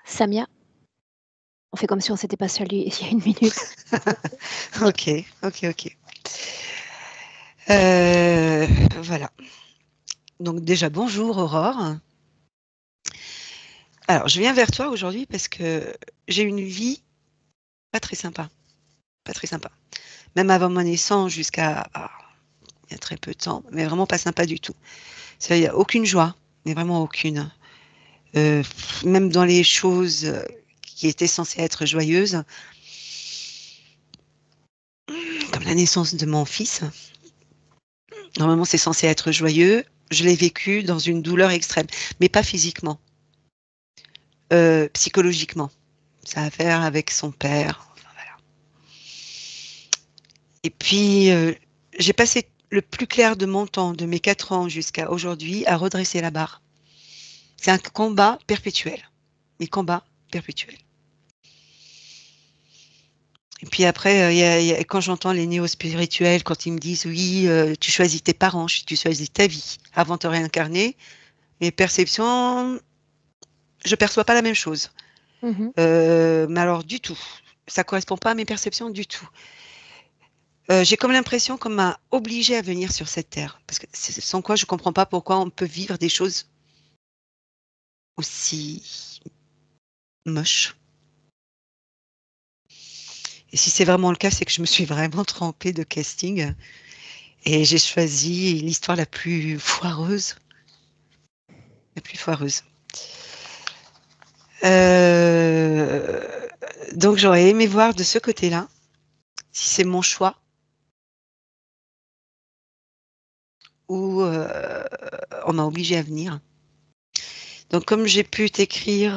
Samia, on fait comme si on s'était pas salué il y a 1 minute. Ok, ok, ok. Voilà. Donc déjà, bonjour Aurore. Alors, je viens vers toi aujourd'hui parce que j'ai une vie pas très sympa. Pas très sympa. Même avant ma naissance jusqu'à il y a très peu de temps, mais vraiment pas sympa du tout. Il n'y a aucune joie, mais vraiment aucune. Même dans les choses qui étaient censées être joyeuses, comme la naissance de mon fils. Normalement, c'est censé être joyeux. Je l'ai vécu dans une douleur extrême, mais pas physiquement, psychologiquement. Ça a à faire avec son père. Enfin, voilà. Et puis, j'ai passé le plus clair de mon temps, de mes 4 ans jusqu'à aujourd'hui, à redresser la barre. C'est un combat perpétuel. Mes combats perpétuels. Et puis après, quand j'entends les néo-spirituels, quand ils me disent, oui, tu choisis tes parents, tu choisis ta vie avant de te réincarner, mes perceptions, je perçois pas la même chose. Mmh. Mais alors, du tout. Ça correspond pas à mes perceptions du tout. J'ai comme l'impression qu'on m'a obligée à venir sur cette terre. Parce que sans quoi je comprends pas pourquoi on peut vivre des choses aussi moches. Et si c'est vraiment le cas, c'est que je me suis vraiment trompée de casting et j'ai choisi l'histoire la plus foireuse. La plus foireuse. Euh, donc j'aurais aimé voir de ce côté-là, si c'est mon choix ou on m'a obligée à venir. Donc comme j'ai pu t'écrire,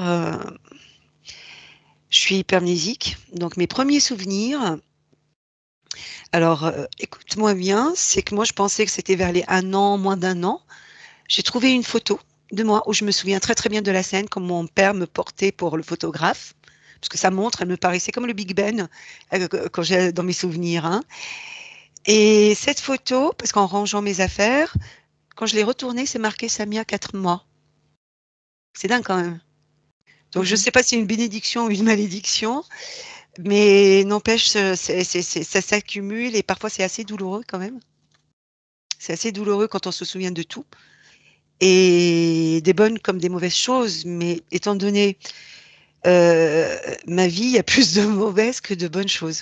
je suis hypermnésique. Donc mes premiers souvenirs, alors écoute-moi bien, c'est que moi je pensais que c'était vers les 1 an, moins d'1 an. J'ai trouvé une photo de moi où je me souviens très très bien de la scène, comme mon père me portait pour le photographe. Parce que sa montre, elle me paraissait comme le Big Ben quand j'ai dans mes souvenirs, hein. Et cette photo, parce qu'en rangeant mes affaires, quand je l'ai retournée, c'est marqué Samia 4 mois. C'est dingue quand même. Donc je ne Mmh. sais pas si c'est une bénédiction ou une malédiction, mais n'empêche, ça s'accumule et parfois c'est assez douloureux quand même. C'est assez douloureux quand on se souvient de tout, et des bonnes comme des mauvaises choses. Mais étant donné ma vie, il y a plus de mauvaises que de bonnes choses.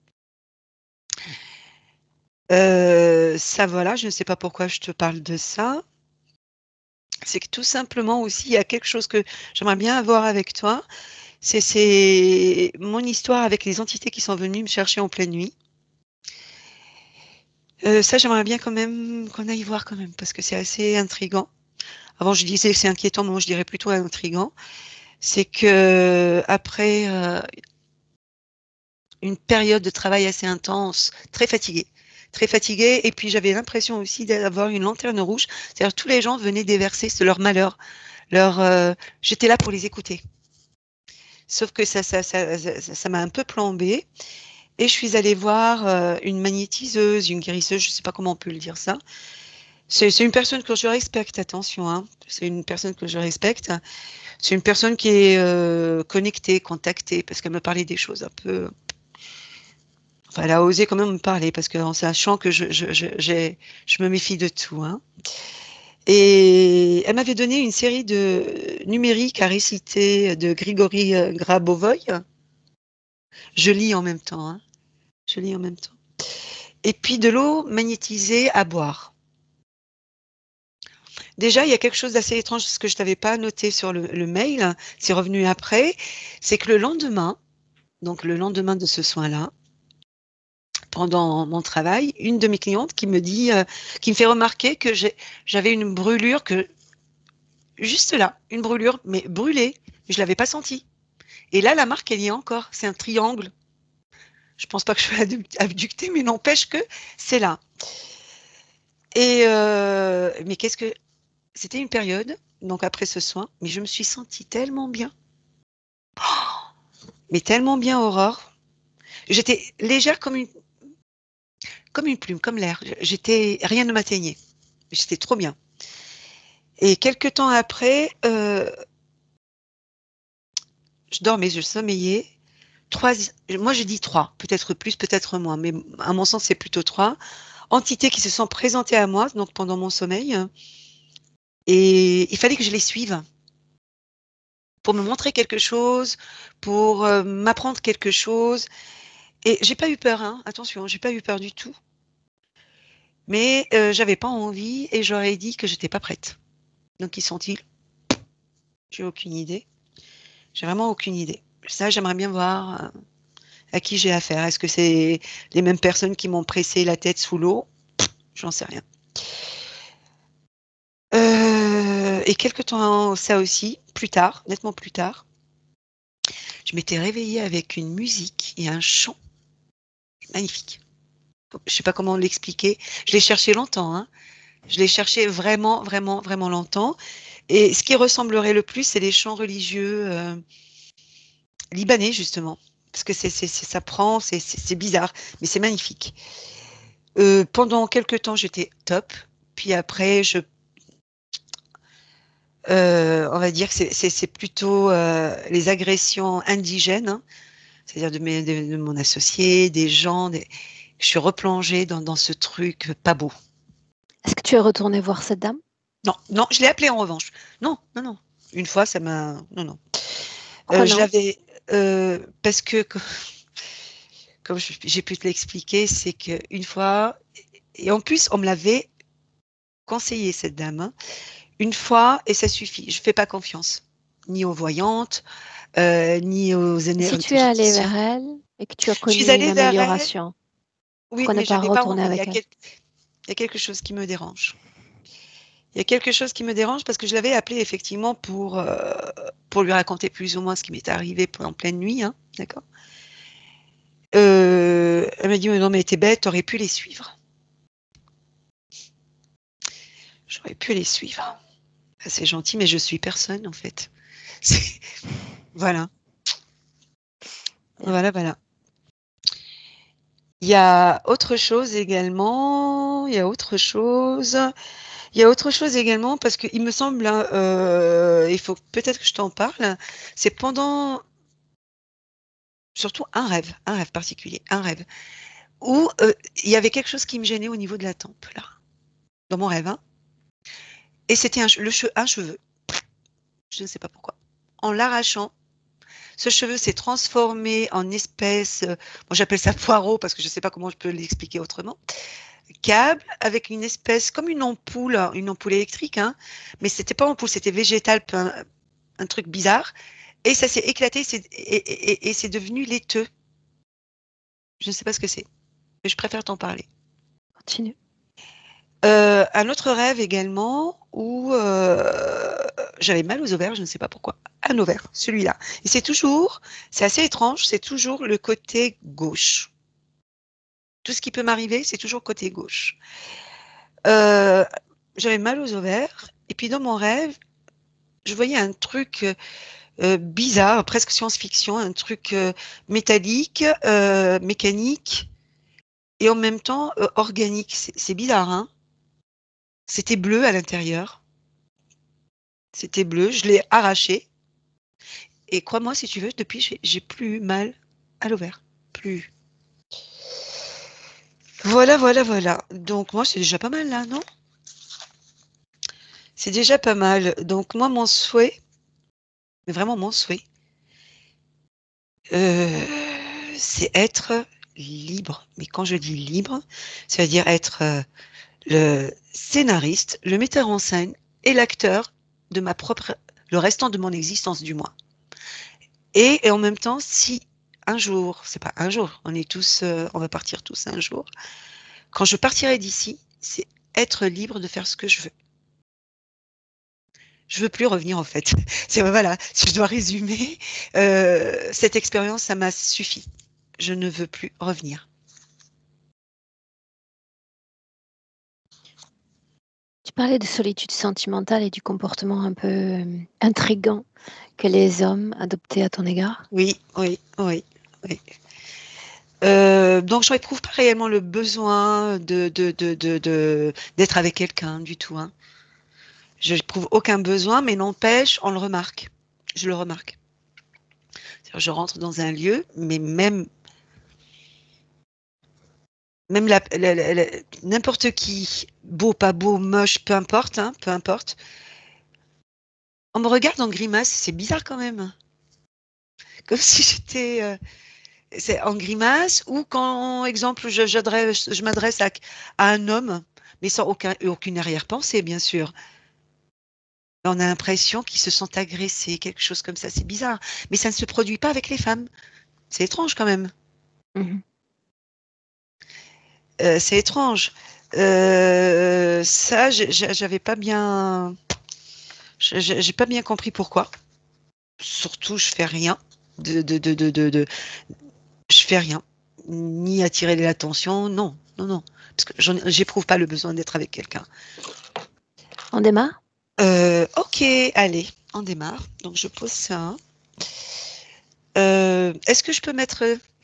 Ça, voilà, je ne sais pas pourquoi je te parle de ça. C'est que tout simplement aussi, il y a quelque chose que j'aimerais bien avoir avec toi. C'est mon histoire avec les entités qui sont venues me chercher en pleine nuit. Ça, j'aimerais bien quand même qu'on aille voir quand même, parce que c'est assez intriguant. Avant, je disais que c'est inquiétant, mais moi, je dirais plutôt intriguant. C'est que après une période de travail assez intense, très fatiguée, et puis j'avais l'impression aussi d'avoir une lanterne rouge. C'est-à-dire tous les gens venaient déverser leur malheur, leur, j'étais là pour les écouter. Sauf que ça m'a un peu plombée. Et je suis allée voir une magnétiseuse, une guérisseuse, je ne sais pas comment on peut le dire ça. C'est une personne que je respecte, attention, hein. C'est une personne que je respecte. C'est une personne qui est connectée, contactée, parce qu'elle me parlait des choses un peu. Enfin, elle a osé quand même me parler, parce qu'en sachant que je me méfie de tout, hein. Et elle m'avait donné une série de numériques à réciter de Grigory Grabovoï. Je lis en même temps, hein. Je lis en même temps. Et puis de l'eau magnétisée à boire. Déjà, il y a quelque chose d'assez étrange, ce que je t'avais pas noté sur le mail, c'est revenu après, c'est que le lendemain, donc le lendemain de ce soin-là, pendant mon travail, une de mes clientes qui me dit, qui me fait remarquer que j'avais une brûlure, que juste là, une brûlure, mais brûlée, je l'avais pas sentie. Et là, la marque, elle y est encore, c'est un triangle. Je pense pas que je sois abductée, mais n'empêche que c'est là. Et mais qu'est-ce que c'était une période, donc après ce soin, mais je me suis sentie tellement bien, mais tellement bien, Aurore. J'étais légère comme une plume, comme l'air. Rien ne m'atteignait. J'étais trop bien. Et quelques temps après, je dormais, je sommeillais. Moi je dis trois, peut-être plus, peut-être moins, mais à mon sens c'est plutôt trois entités qui se sont présentées à moi donc pendant mon sommeil et il fallait que je les suive pour me montrer quelque chose, pour m'apprendre quelque chose. Et j'ai pas eu peur, hein, attention, j'ai pas eu peur du tout. Mais j'avais pas envie et j'aurais dit que j'étais pas prête. Donc qui sont-ils? J'ai aucune idée. J'ai vraiment aucune idée. Ça, j'aimerais bien voir à qui j'ai affaire. Est-ce que c'est les mêmes personnes qui m'ont pressé la tête sous l'eau? J'en sais rien. Et quelque temps, ça aussi, plus tard, nettement plus tard, je m'étais réveillée avec une musique et un chant magnifique. Je sais pas comment l'expliquer. Je l'ai cherché longtemps, hein. Je l'ai cherché vraiment, vraiment, vraiment longtemps. Et ce qui ressemblerait le plus, c'est les chants religieux libanais, justement. Parce que ça prend, c'est bizarre, mais c'est magnifique. Pendant quelques temps, j'étais top. Puis après, on va dire que c'est plutôt les agressions indigènes, hein, c'est-à-dire de mon associé, des gens. Je suis replongée dans ce truc pas beau. Est-ce que tu es retournée voir cette dame? Non, non, je l'ai appelée en revanche. Non, non, non. Une fois, ça m'a. Non, non. Pourquoi Je non? l'avais. Parce que, comme j'ai pu te l'expliquer, c'est qu'une fois. Et en plus, on me l'avait conseillé, cette dame, hein. Une fois, et ça suffit. Je fais pas confiance. Ni aux voyantes, ni aux Et si tu es allée énergéticiens. vers elle et que tu as Je suis connu une allée vers elle, amélioration, oui, pourquoi ne mais pas j'avais pas retourner envie. avec elle? Il y a quelque chose qui me dérange. Il y a quelque chose qui me dérange parce que je l'avais appelée effectivement pour lui raconter plus ou moins ce qui m'était arrivé en pleine nuit, hein, d'accord? Elle m'a dit: «Mais non, mais t'es bête, t'aurais pu les suivre». J'aurais pu les suivre. Ah, c'est gentil, mais je suis personne en fait. C'est voilà, Bien. voilà, voilà. Il y a autre chose également, il y a autre chose également parce qu'il me semble, hein, il faut peut-être que je t'en parle. C'est pendant surtout un rêve particulier, un rêve où, il y avait quelque chose qui me gênait au niveau de la tempe là, dans mon rêve, hein, et c'était un cheveu, je ne sais pas pourquoi. En l'arrachant, ce cheveu s'est transformé en espèce, moi j'appelle ça poireau parce que je ne sais pas comment je peux l'expliquer autrement, câble avec une espèce comme une ampoule électrique, hein, mais c'était pas ampoule, c'était végétal, un truc bizarre, et ça s'est éclaté, et c'est devenu laiteux. Je ne sais pas ce que c'est, mais je préfère t'en parler. Continue. Un autre rêve également où j'avais mal aux ovaires, je ne sais pas pourquoi. Un ovaire, celui-là. Et c'est assez étrange, c'est toujours le côté gauche. Tout ce qui peut m'arriver, c'est toujours côté gauche. Euh, J'avais mal aux ovaires, et puis dans mon rêve, je voyais un truc bizarre, presque science-fiction, un truc métallique, mécanique, et en même temps organique. C'est bizarre, hein? C'était bleu à l'intérieur. C'était bleu, je l'ai arraché. Et crois-moi, si tu veux, depuis, j'ai plus eu mal à l'ovaire. Plus. Voilà, voilà, voilà. Donc, moi, c'est déjà pas mal, là, non? C'est déjà pas mal. Donc, moi, mon souhait, mais vraiment mon souhait, c'est être libre. Mais quand je dis libre, ça veut dire être le scénariste, le metteur en scène et l'acteur de le restant de mon existence, du moins. Et en même temps, si un jour, c'est pas un jour, on est tous, on va partir tous un jour. Quand je partirai d'ici, c'est être libre de faire ce que je veux. Je veux plus revenir en fait. C'est voilà, si je dois résumer, cette expérience, ça m'a suffi. Je ne veux plus revenir. Tu parlais de solitude sentimentale et du comportement un peu intrigant que les hommes adoptaient à ton égard. Oui, oui, oui, oui. Donc, je n'éprouve pas réellement le besoin d'être avec quelqu'un du tout, hein. Je n'éprouve aucun besoin, mais n'empêche, on le remarque. Je le remarque. Je rentre dans un lieu, mais même n'importe qui, beau, pas beau, moche, peu importe, hein, peu importe, on me regarde en grimace, c'est bizarre quand même. Comme si j'étais c'est en grimace ou quand, exemple, je m'adresse à un homme, mais sans aucune arrière-pensée, bien sûr. On a l'impression qu'ils se sentent agressés, quelque chose comme ça, c'est bizarre. Mais ça ne se produit pas avec les femmes. C'est étrange quand même. Mhm. C'est étrange. Ça, j'avais pas bien, j'ai pas bien compris pourquoi. Surtout, je fais rien. Je fais rien. Ni attirer l'attention, non, non, non. Parce que j'éprouve pas le besoin d'être avec quelqu'un. On démarre? Ok, allez, on démarre. Donc, je pose ça. Est-ce que je peux mettre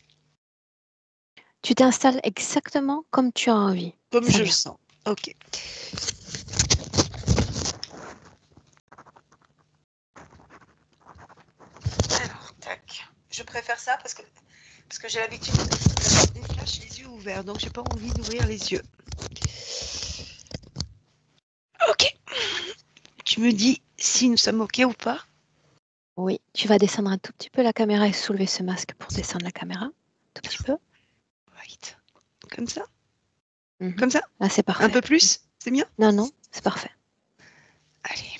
Tu t'installes exactement comme tu as envie, comme je le Samia. sens? Ok. Alors, tac. Je préfère ça parce que j'ai l'habitude d'avoir des flashs les yeux ouverts, donc j'ai pas envie d'ouvrir les yeux. Ok. Tu me dis si nous sommes ok ou pas? Oui, tu vas descendre un tout petit peu la caméra et soulever ce masque pour descendre la caméra. Tout petit peu. Right. Comme ça? Mhm. Comme ça? Là, c'est Un parfait. peu plus? C'est mieux? Non, non, c'est parfait. Allez.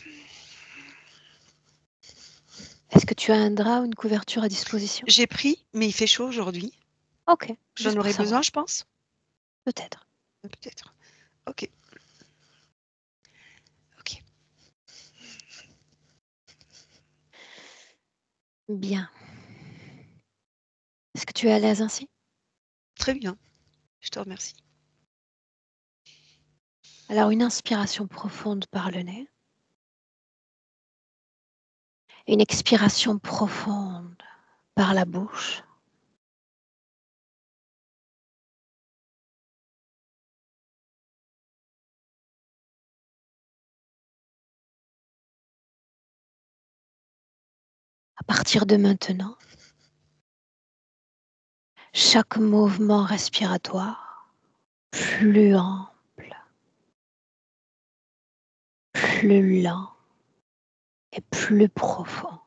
Est-ce que tu as un drap ou une couverture à disposition? J'ai pris, mais il fait chaud aujourd'hui. Ok, J'en juste pour aurais besoin, savoir. je pense. Peut-être. Peut-être. Ok. Ok. Bien. Est-ce que tu es à l'aise ainsi? Très bien. Je te remercie. Alors, une inspiration profonde par le nez. Une expiration profonde par la bouche. À partir de maintenant, chaque mouvement respiratoire plus ample, plus lent et plus profond.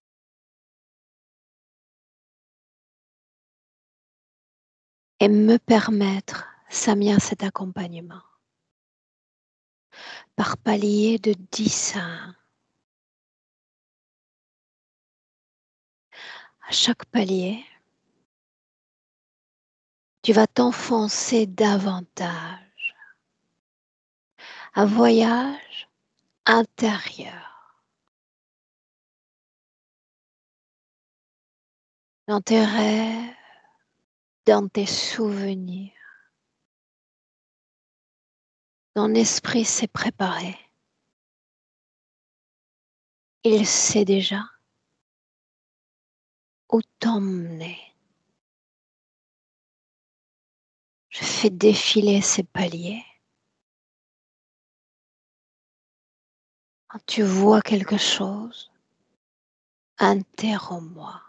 Et me permettre, Samia, cet accompagnement par palier de 10 à 1. À chaque palier, tu vas t'enfoncer davantage. Un voyage intérieur dans tes rêves, dans tes souvenirs. Ton esprit s'est préparé. Il sait déjà où t'emmener. Je fais défiler ces paliers. Quand tu vois quelque chose, interromps-moi.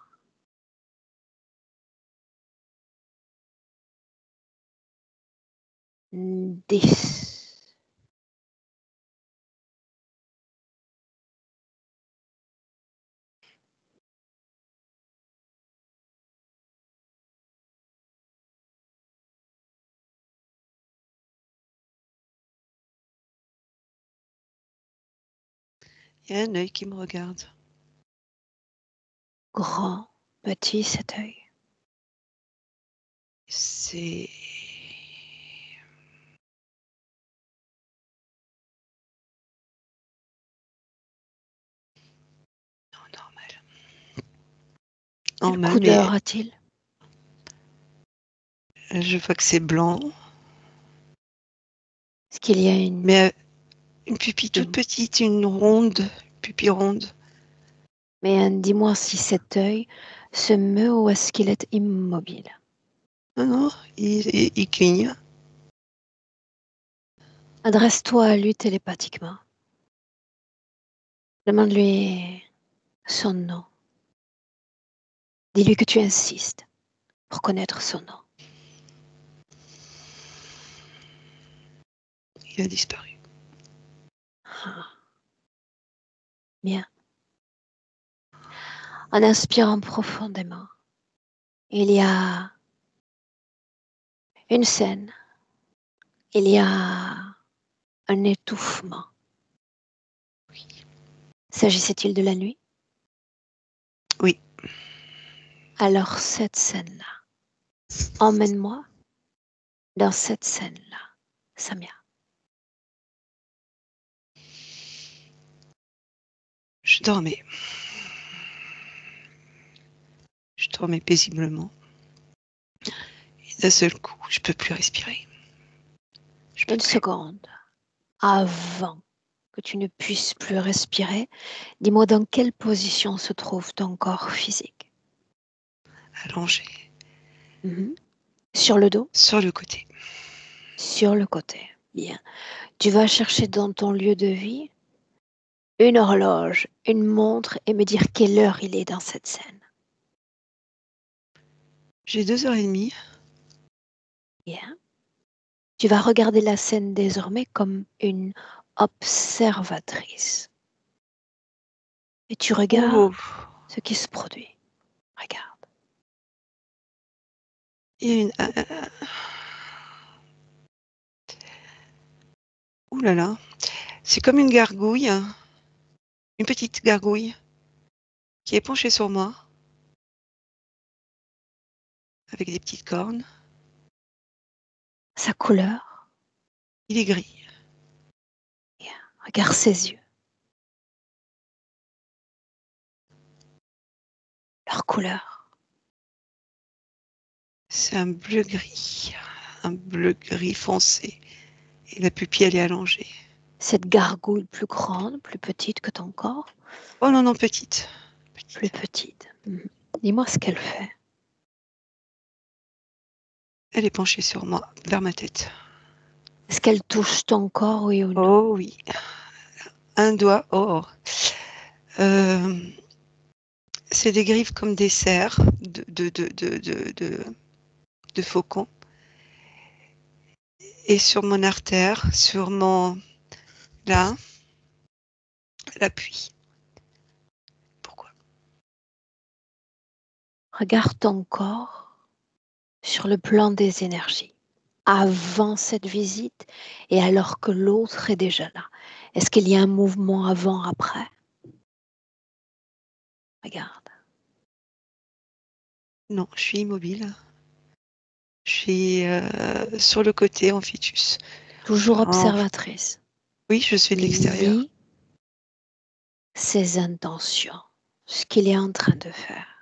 10. Il y a un œil qui me regarde. Grand, petit cet œil. C'est non, normal. Quelle Normal, mais couleur a-t-il? je vois que c'est blanc. Est-ce qu'il y a une... Mais une pupille toute petite, une ronde, pupille ronde. Mais dis-moi si cet œil se meut ou est-ce qu'il est immobile? Non, non, il cligne. Adresse-toi à lui télépathiquement. Demande-lui son nom. Dis-lui que tu insistes pour connaître son nom. Il a disparu. Ah. Bien. En inspirant profondément, il y a une scène, il y a un étouffement. Oui. S'agissait-il de la nuit? Oui. Alors cette scène-là, emmène-moi dans cette scène-là, Samia. Je dormais. Je dormais paisiblement. Et d'un seul coup, je peux plus respirer. Je peux Une plus. seconde avant que tu ne puisses plus respirer, dis-moi dans quelle position se trouve ton corps physique. Allongé. Sur le dos? Sur le côté. Sur le côté. Bien. Tu vas chercher dans ton lieu de vie une horloge, une montre et me dire quelle heure il est dans cette scène. J'ai 2h30. Bien. Tu vas regarder la scène désormais comme une observatrice. Et tu regardes Oh, ce qui se produit. Regarde. il y a une. Ouh là là. C'est comme une gargouille. Une petite gargouille qui est penchée sur moi. Avec des petites cornes. Sa couleur. Il est gris. Bien. Regarde ses yeux. Leur couleur. C'est un bleu gris. Un bleu gris foncé. Et la pupille, elle est allongée. Cette gargouille plus grande, plus petite que ton corps, Oh non, non, petite. plus Petite. petite. Dis-moi ce qu'elle fait. Elle est penchée sur moi, vers ma tête. Est-ce qu'elle touche ton corps, oui ou non? Oh oui. Un doigt. Oh. Euh, c'est des griffes comme des cerfs de faucon. Et sur mon artère, sur mon... Là, l'appui. Pourquoi? Regarde ton corps sur le plan des énergies, avant cette visite et alors que l'autre est déjà là. Est-ce qu'il y a un mouvement avant, après? Regarde. Non, je suis immobile. Je suis sur le côté en fœtus. Toujours En- observatrice. Oui, je suis de l'extérieur. Lis ses intentions, ce qu'il est en train de faire.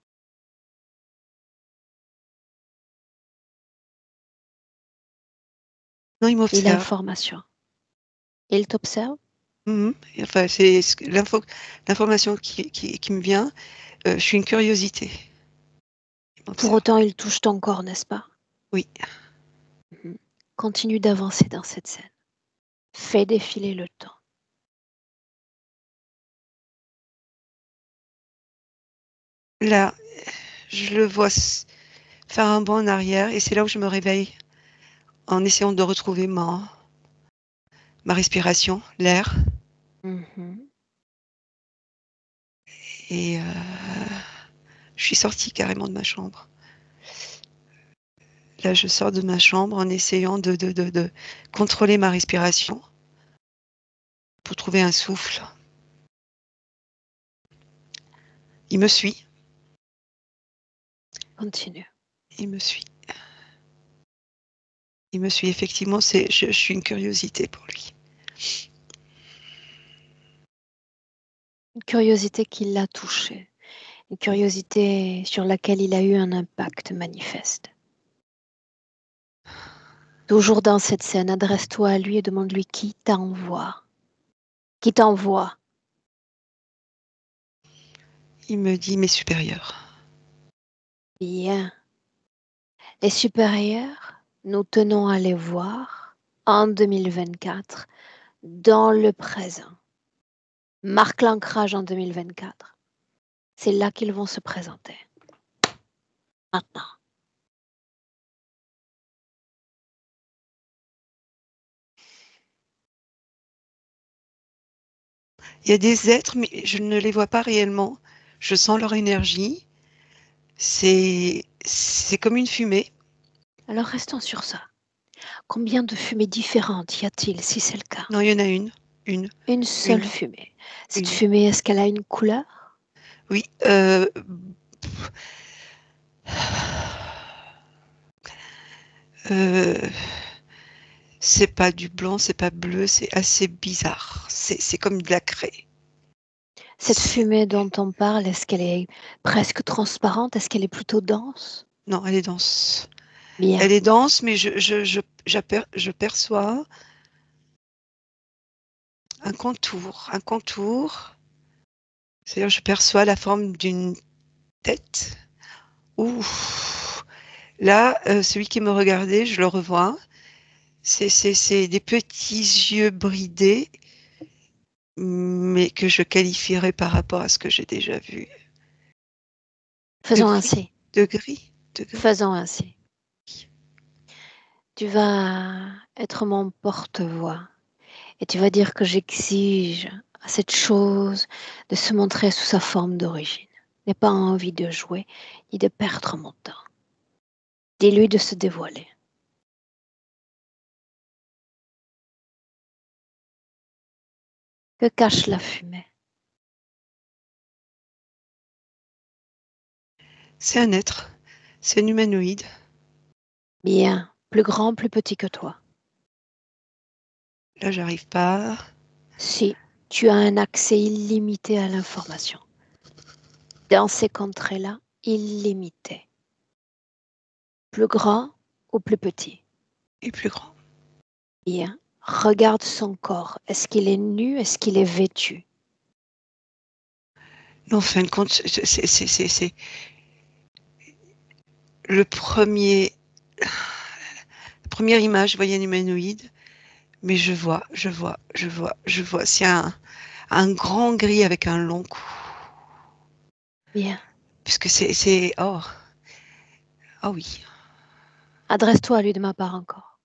Non, il Lis m'observe. l'information. Il t'observe. Mhm. Et enfin, c'est l'information qui me vient. Je suis une curiosité. Il Pour m'observe. autant, il touche ton corps, n'est-ce pas? Oui. Continue d'avancer dans cette scène. Fais défiler le temps. Là, je le vois faire un bond en arrière et c'est là où je me réveille en essayant de retrouver ma respiration, l'air. Mhm. Et je suis sortie carrément de ma chambre. Là, je sors de ma chambre en essayant de contrôler ma respiration pour trouver un souffle. Il me suit. Continue. Il me suit. Il me suit effectivement. Je suis une curiosité pour lui. Une curiosité qui l'a touché. Une curiosité sur laquelle il a eu un impact manifeste. Toujours dans cette scène, adresse-toi à lui et demande-lui qui t'envoie. Qui t'envoie. Il me dit mes supérieurs. Bien. Les supérieurs, nous tenons à les voir en 2024, dans le présent. Marque l'ancrage en 2024. C'est là qu'ils vont se présenter. maintenant. Il y a des êtres, mais je ne les vois pas réellement. Je sens leur énergie. C'est comme une fumée. Alors restons sur ça. Combien de fumées différentes y a-t-il si c'est le cas? Non, il y en a une. Une. Une seule Une. fumée. Cette Une. fumée, est-ce qu'elle a une couleur? Oui. Euh, c'est pas du blanc, c'est pas bleu, c'est assez bizarre. C'est comme de la craie. Cette fumée dont on parle, est-ce qu'elle est presque transparente? Est-ce qu'elle est plutôt dense? Non, elle est dense. Bien. Elle est dense, mais je perçois un contour. Un contour. C'est-à-dire, je perçois la forme d'une tête. Ouh. Là, celui qui me regardait, je le revois. C'est des petits yeux bridés, mais que je qualifierais par rapport à ce que j'ai déjà vu. De Faisons gris, ainsi. de gris, de gris. Faisons ainsi. Tu vas être mon porte-voix et tu vas dire que j'exige à cette chose de se montrer sous sa forme d'origine. Je n'ai pas envie de jouer ni de perdre mon temps. Dis-lui de se dévoiler. Que cache la fumée? C'est un être, c'est un humanoïde. Bien, plus grand, plus petit que toi. Là, j'arrive pas. Si tu as un accès illimité à l'information. Dans ces contrées-là, illimité. Plus grand ou plus petit? Et plus grand. Bien. Regarde son corps. Est-ce qu'il est nu? Est-ce qu'il est vêtu? Mais en fin de compte, c'est le premier. La première image, je voyais un humanoïde, mais je vois. C'est un grand gris avec un long cou. Bien. Puisque oh, ah oui. Adresse-toi à lui de ma part encore.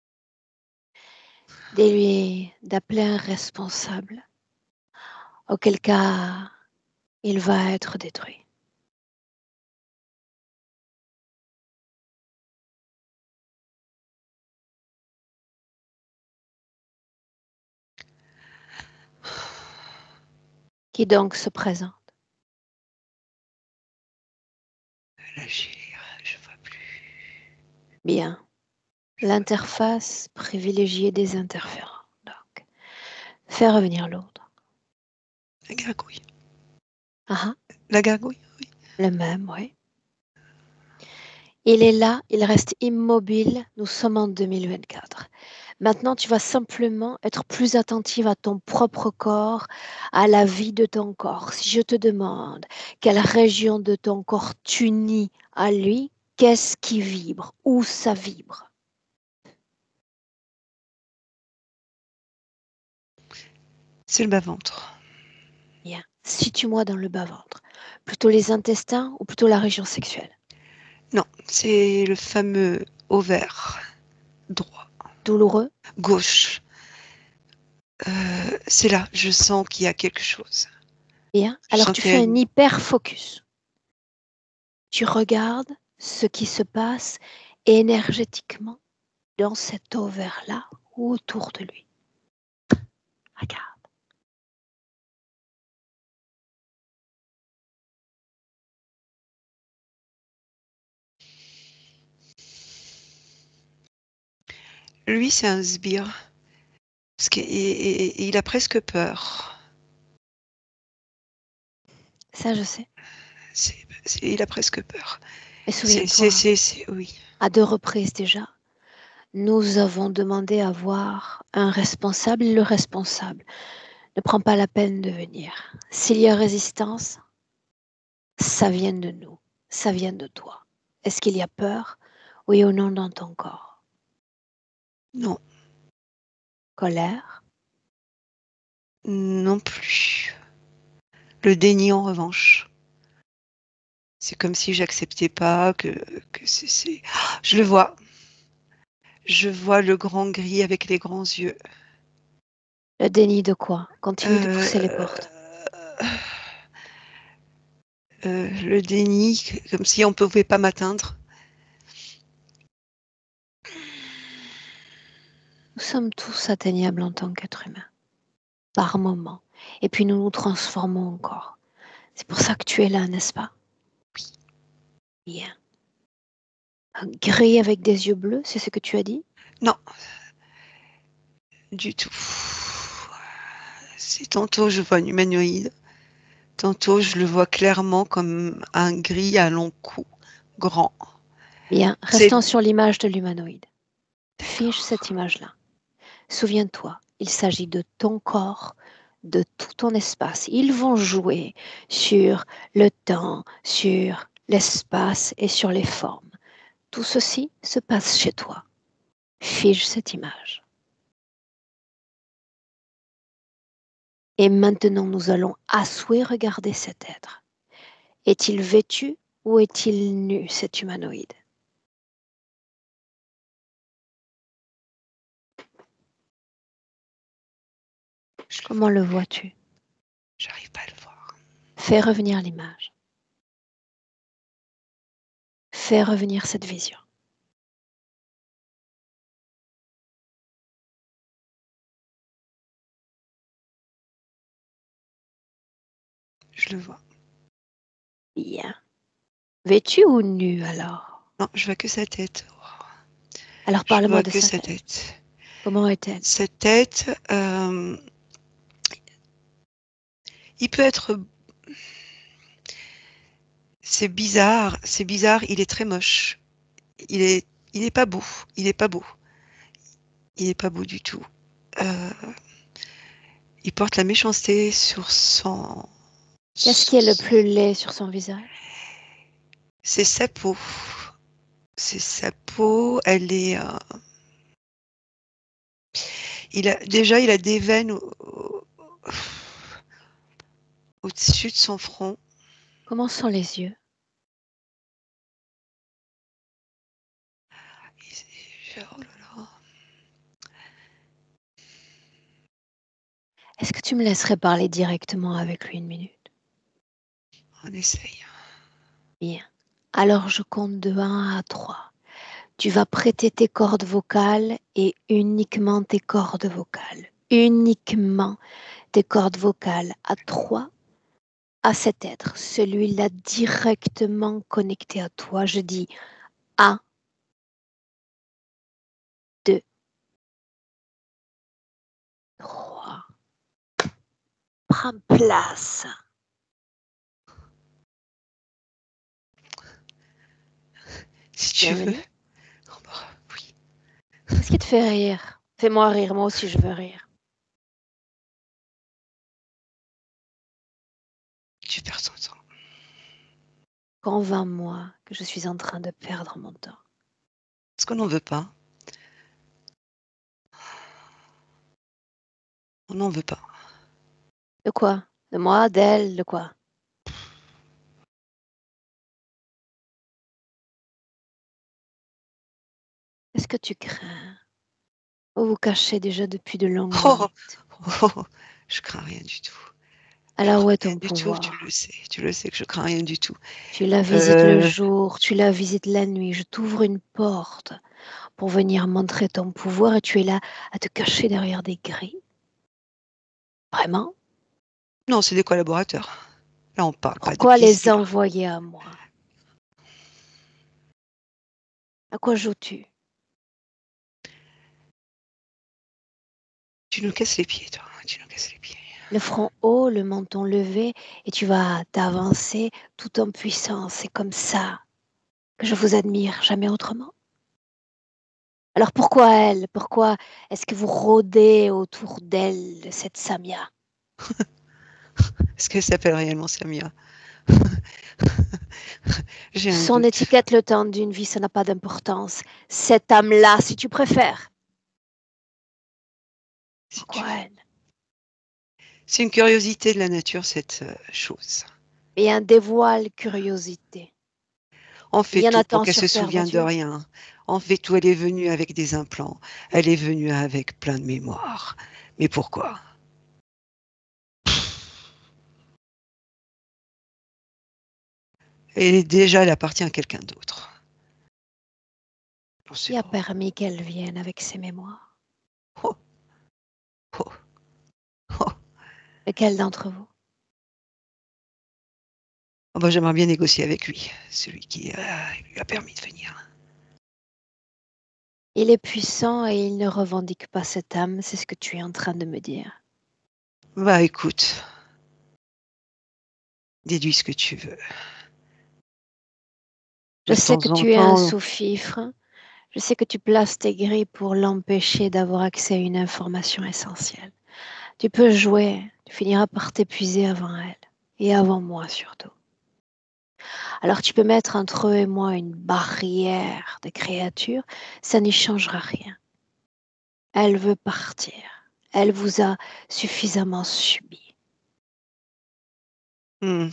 Dis-lui d'appeler un responsable, auquel cas il va être détruit. Qui donc se présente? Là, je vois plus. Bien. Je vois L'interface privilégiée des interférents. Donc, fais revenir l'autre. la gargouille. Ah, ah, La gargouille, oui. le même, oui. Il est là, il reste immobile. Nous sommes en 2024. Maintenant, tu vas simplement être plus attentive à ton propre corps, à la vie de ton corps. Si je te demande quelle région de ton corps t'unit à lui, qu'est-ce qui vibre? Où ça vibre? C'est le bas-ventre. Bien. Situe-moi dans le bas-ventre. Plutôt les intestins ou plutôt la région sexuelle? Non, c'est le fameux ovaire droit. Douloureux? Gauche. C'est là, je sens qu'il y a quelque chose. Bien. Je Alors sens tu qu'il y a fais un une... hyper focus. Tu regardes ce qui se passe énergétiquement dans cet ovaire-là ou autour de lui. Regarde. Lui, c'est un sbire. Il a presque peur. Ça, je sais. Il a presque peur. Mais souviens-toi, Oui. à deux reprises déjà, nous avons demandé à voir un responsable et le responsable ne prend pas la peine de venir. S'il y a résistance, ça vient de nous, ça vient de toi. Est-ce qu'il y a peur? Oui ou non dans ton corps? Non, Colère? non plus. Le déni, en revanche. C'est comme si j'acceptais pas que c'est... Je le vois. Je vois le grand gris avec les grands yeux. Le déni de quoi? Continue de Euh, pousser les portes. le déni, comme si on ne pouvait pas m'atteindre. Nous sommes tous atteignables en tant qu'êtres humains, par moment. Et puis nous nous transformons encore. C'est pour ça que tu es là, n'est-ce pas? Bien. Un gris avec des yeux bleus, c'est ce que tu as dit? Non, du tout. C'est tantôt je vois un humanoïde, tantôt je le vois clairement comme un gris à long cou, grand. Bien, C'est restons sur l'image de l'humanoïde. Fiche cette d'accord. image-là. Souviens-toi, il s'agit de ton corps, de tout ton espace. Ils vont jouer sur le temps, sur l'espace et sur les formes. Tout ceci se passe chez toi. Fige cette image. Et maintenant, nous allons à souhait regarder cet être. Est-il vêtu ou est-il nu, cet humanoïde? Comment le vois-tu? J'arrive pas à le voir. Fais revenir l'image. Fais revenir cette vision. Je le vois. Bien. Vêtu ou nu alors? Non, je vois que sa tête. Alors Je parle-moi vois de que sa sa tête. tête. Comment est-elle? Cette tête, il peut être... c'est bizarre, il est très moche. Il est, il est pas beau, il est pas beau. Il est pas beau du tout. Euh, il porte la méchanceté sur son... Qu'est-ce qui est le plus laid sur son visage? C'est sa peau. C'est sa peau, elle est... il a des veines au-dessus de son front. Comment sont les yeux? Oh là là, Est-ce que tu me laisserais parler directement avec lui une minute? on essaye. Bien. Alors je compte de 1 à 3. Tu vas prêter tes cordes vocales et uniquement tes cordes vocales. Uniquement tes cordes vocales à 3 à cet être, celui-là directement connecté à toi. Je dis 1, 2, 3. Prends place. Si tu veux. Bienvenue. Oh bah, oui, Qu'est-ce qui te fait rire? Fais-moi rire, moi aussi je veux rire. tu perds ton temps. Convainc-moi que je suis en train de perdre mon temps. Parce qu'on n'en veut pas. On n'en veut pas. De quoi? De moi, d'elle, de quoi? Est-ce que tu crains? Vous vous cachez déjà depuis de longues Oh, minutes. oh, je crains rien du tout. Je Alors où crains est rien ton du tout, tu le pouvoir? sais. Tu le sais que je crains rien du tout. Tu la visites le Euh, jour, tu la visites la nuit. Je t'ouvre une porte pour venir montrer ton pouvoir et tu es là à te cacher derrière des grilles. Vraiment? non, c'est des collaborateurs. Là, on parle pas de Pourquoi les plaisir. envoyer à moi? À quoi joues-tu? Tu nous casses les pieds, toi. Tu nous casses les pieds. Le front haut, le menton levé et tu vas t'avancer tout en puissance. C'est comme ça que je vous admire, jamais autrement. Alors pourquoi elle? Pourquoi est-ce que vous rôdez autour d'elle, cette Samia? Est-ce qu'elle s'appelle réellement Samia? J'ai un Son doute. étiquette, le temps d'une vie, ça n'a pas d'importance. Cette âme-là, si tu préfères. Si tu Pourquoi veux. elle? C'est une curiosité de la nature, cette chose. Et un dévoile curiosité. On Il fait y en tout a pour tant qu'elle se sur Terre, souvienne de vois-tu? rien. On fait tout. Elle est venue avec des implants. Elle est venue avec plein de mémoire. Mais pourquoi? Elle appartient à quelqu'un d'autre. J'en sais Qui a pas. permis qu'elle vienne avec ses mémoires? Oh, oh, oh. Lequel d'entre vous? Oh, bah, j'aimerais bien négocier avec lui, celui qui lui a permis de venir. Il est puissant et il ne revendique pas cette âme, c'est ce que tu es en train de me dire. Bah écoute, déduis ce que tu veux. Je De sais temps que en tu es un temps, sous-fifre. Je sais que tu places tes grilles pour l'empêcher d'avoir accès à une information essentielle. Tu peux jouer, tu finiras par t'épuiser avant elle, et avant moi surtout. Alors tu peux mettre entre eux et moi une barrière de créatures, ça n'y changera rien. Elle veut partir. Elle vous a suffisamment subi. hmm.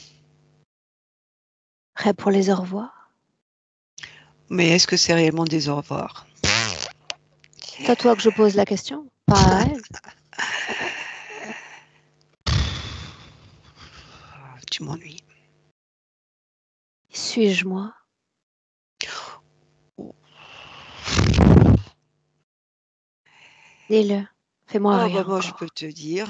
Prêt pour les au revoir? Mais est-ce que c'est réellement des au revoir? C'est à toi que je pose la question, pas à elle. Tu m'ennuies. Suis-je moi? Dis-le, fais-moi Oh bah rire moi je peux encore. te dire,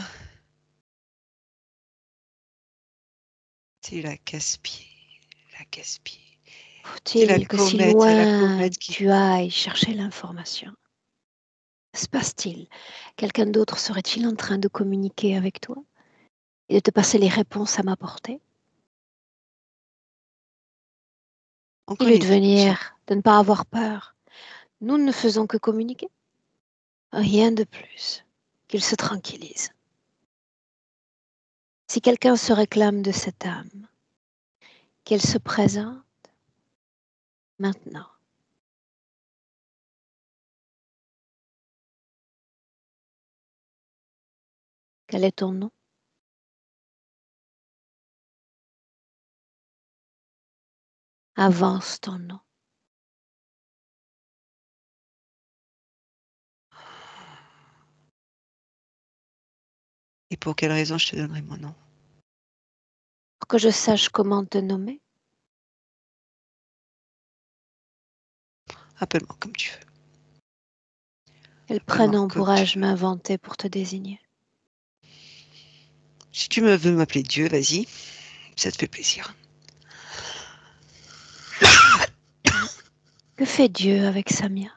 t'es la casse-pied, la casse-pied. T'es Faut-il que si la loin comète qui... tu ailles chercher l'information? Que se passe-t-il? Quelqu'un d'autre serait-il en train de communiquer avec toi et de te passer les réponses à m'apporter? On Dis-lui connaît de tout ça. venir, de ne pas avoir peur. Nous ne faisons que communiquer. Rien de plus. Qu'il se tranquillise. Si quelqu'un se réclame de cette âme, qu'elle se présente maintenant. Quel est ton nom? Avance ton nom. Et pour quelle raison je te donnerai mon nom? Pour que je sache comment te nommer, Appelle-moi comme tu veux. quel Appelle-moi prénom comme tu pourrais-je veux. m'inventer pour te désigner? Si tu me veux m'appeler Dieu, vas-y, ça te fait plaisir. Que fait Dieu avec Samia?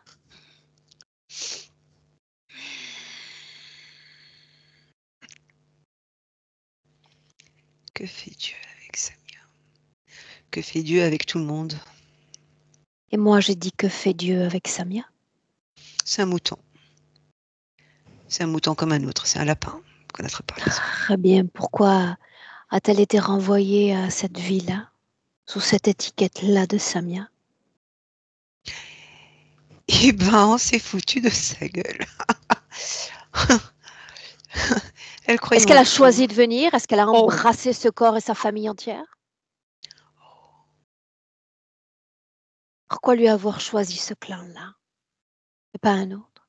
Que fait Dieu avec Samia? Que fait Dieu avec tout le monde? Et moi j'ai dit que fait Dieu avec Samia? C'est un mouton. C'est un mouton comme un autre. C'est un lapin. Qu'on n'attrape pas les autres. Très bien, pourquoi a-t-elle été renvoyée à cette vie-là, sous cette étiquette-là de Samia? Eh ben, on s'est foutu de sa gueule. Elle Est-ce croyait qu'elle en a tout. choisi de venir? Est-ce qu'elle a Oh, embrassé ce corps et sa famille entière? Pourquoi lui avoir choisi ce clan-là et pas un autre?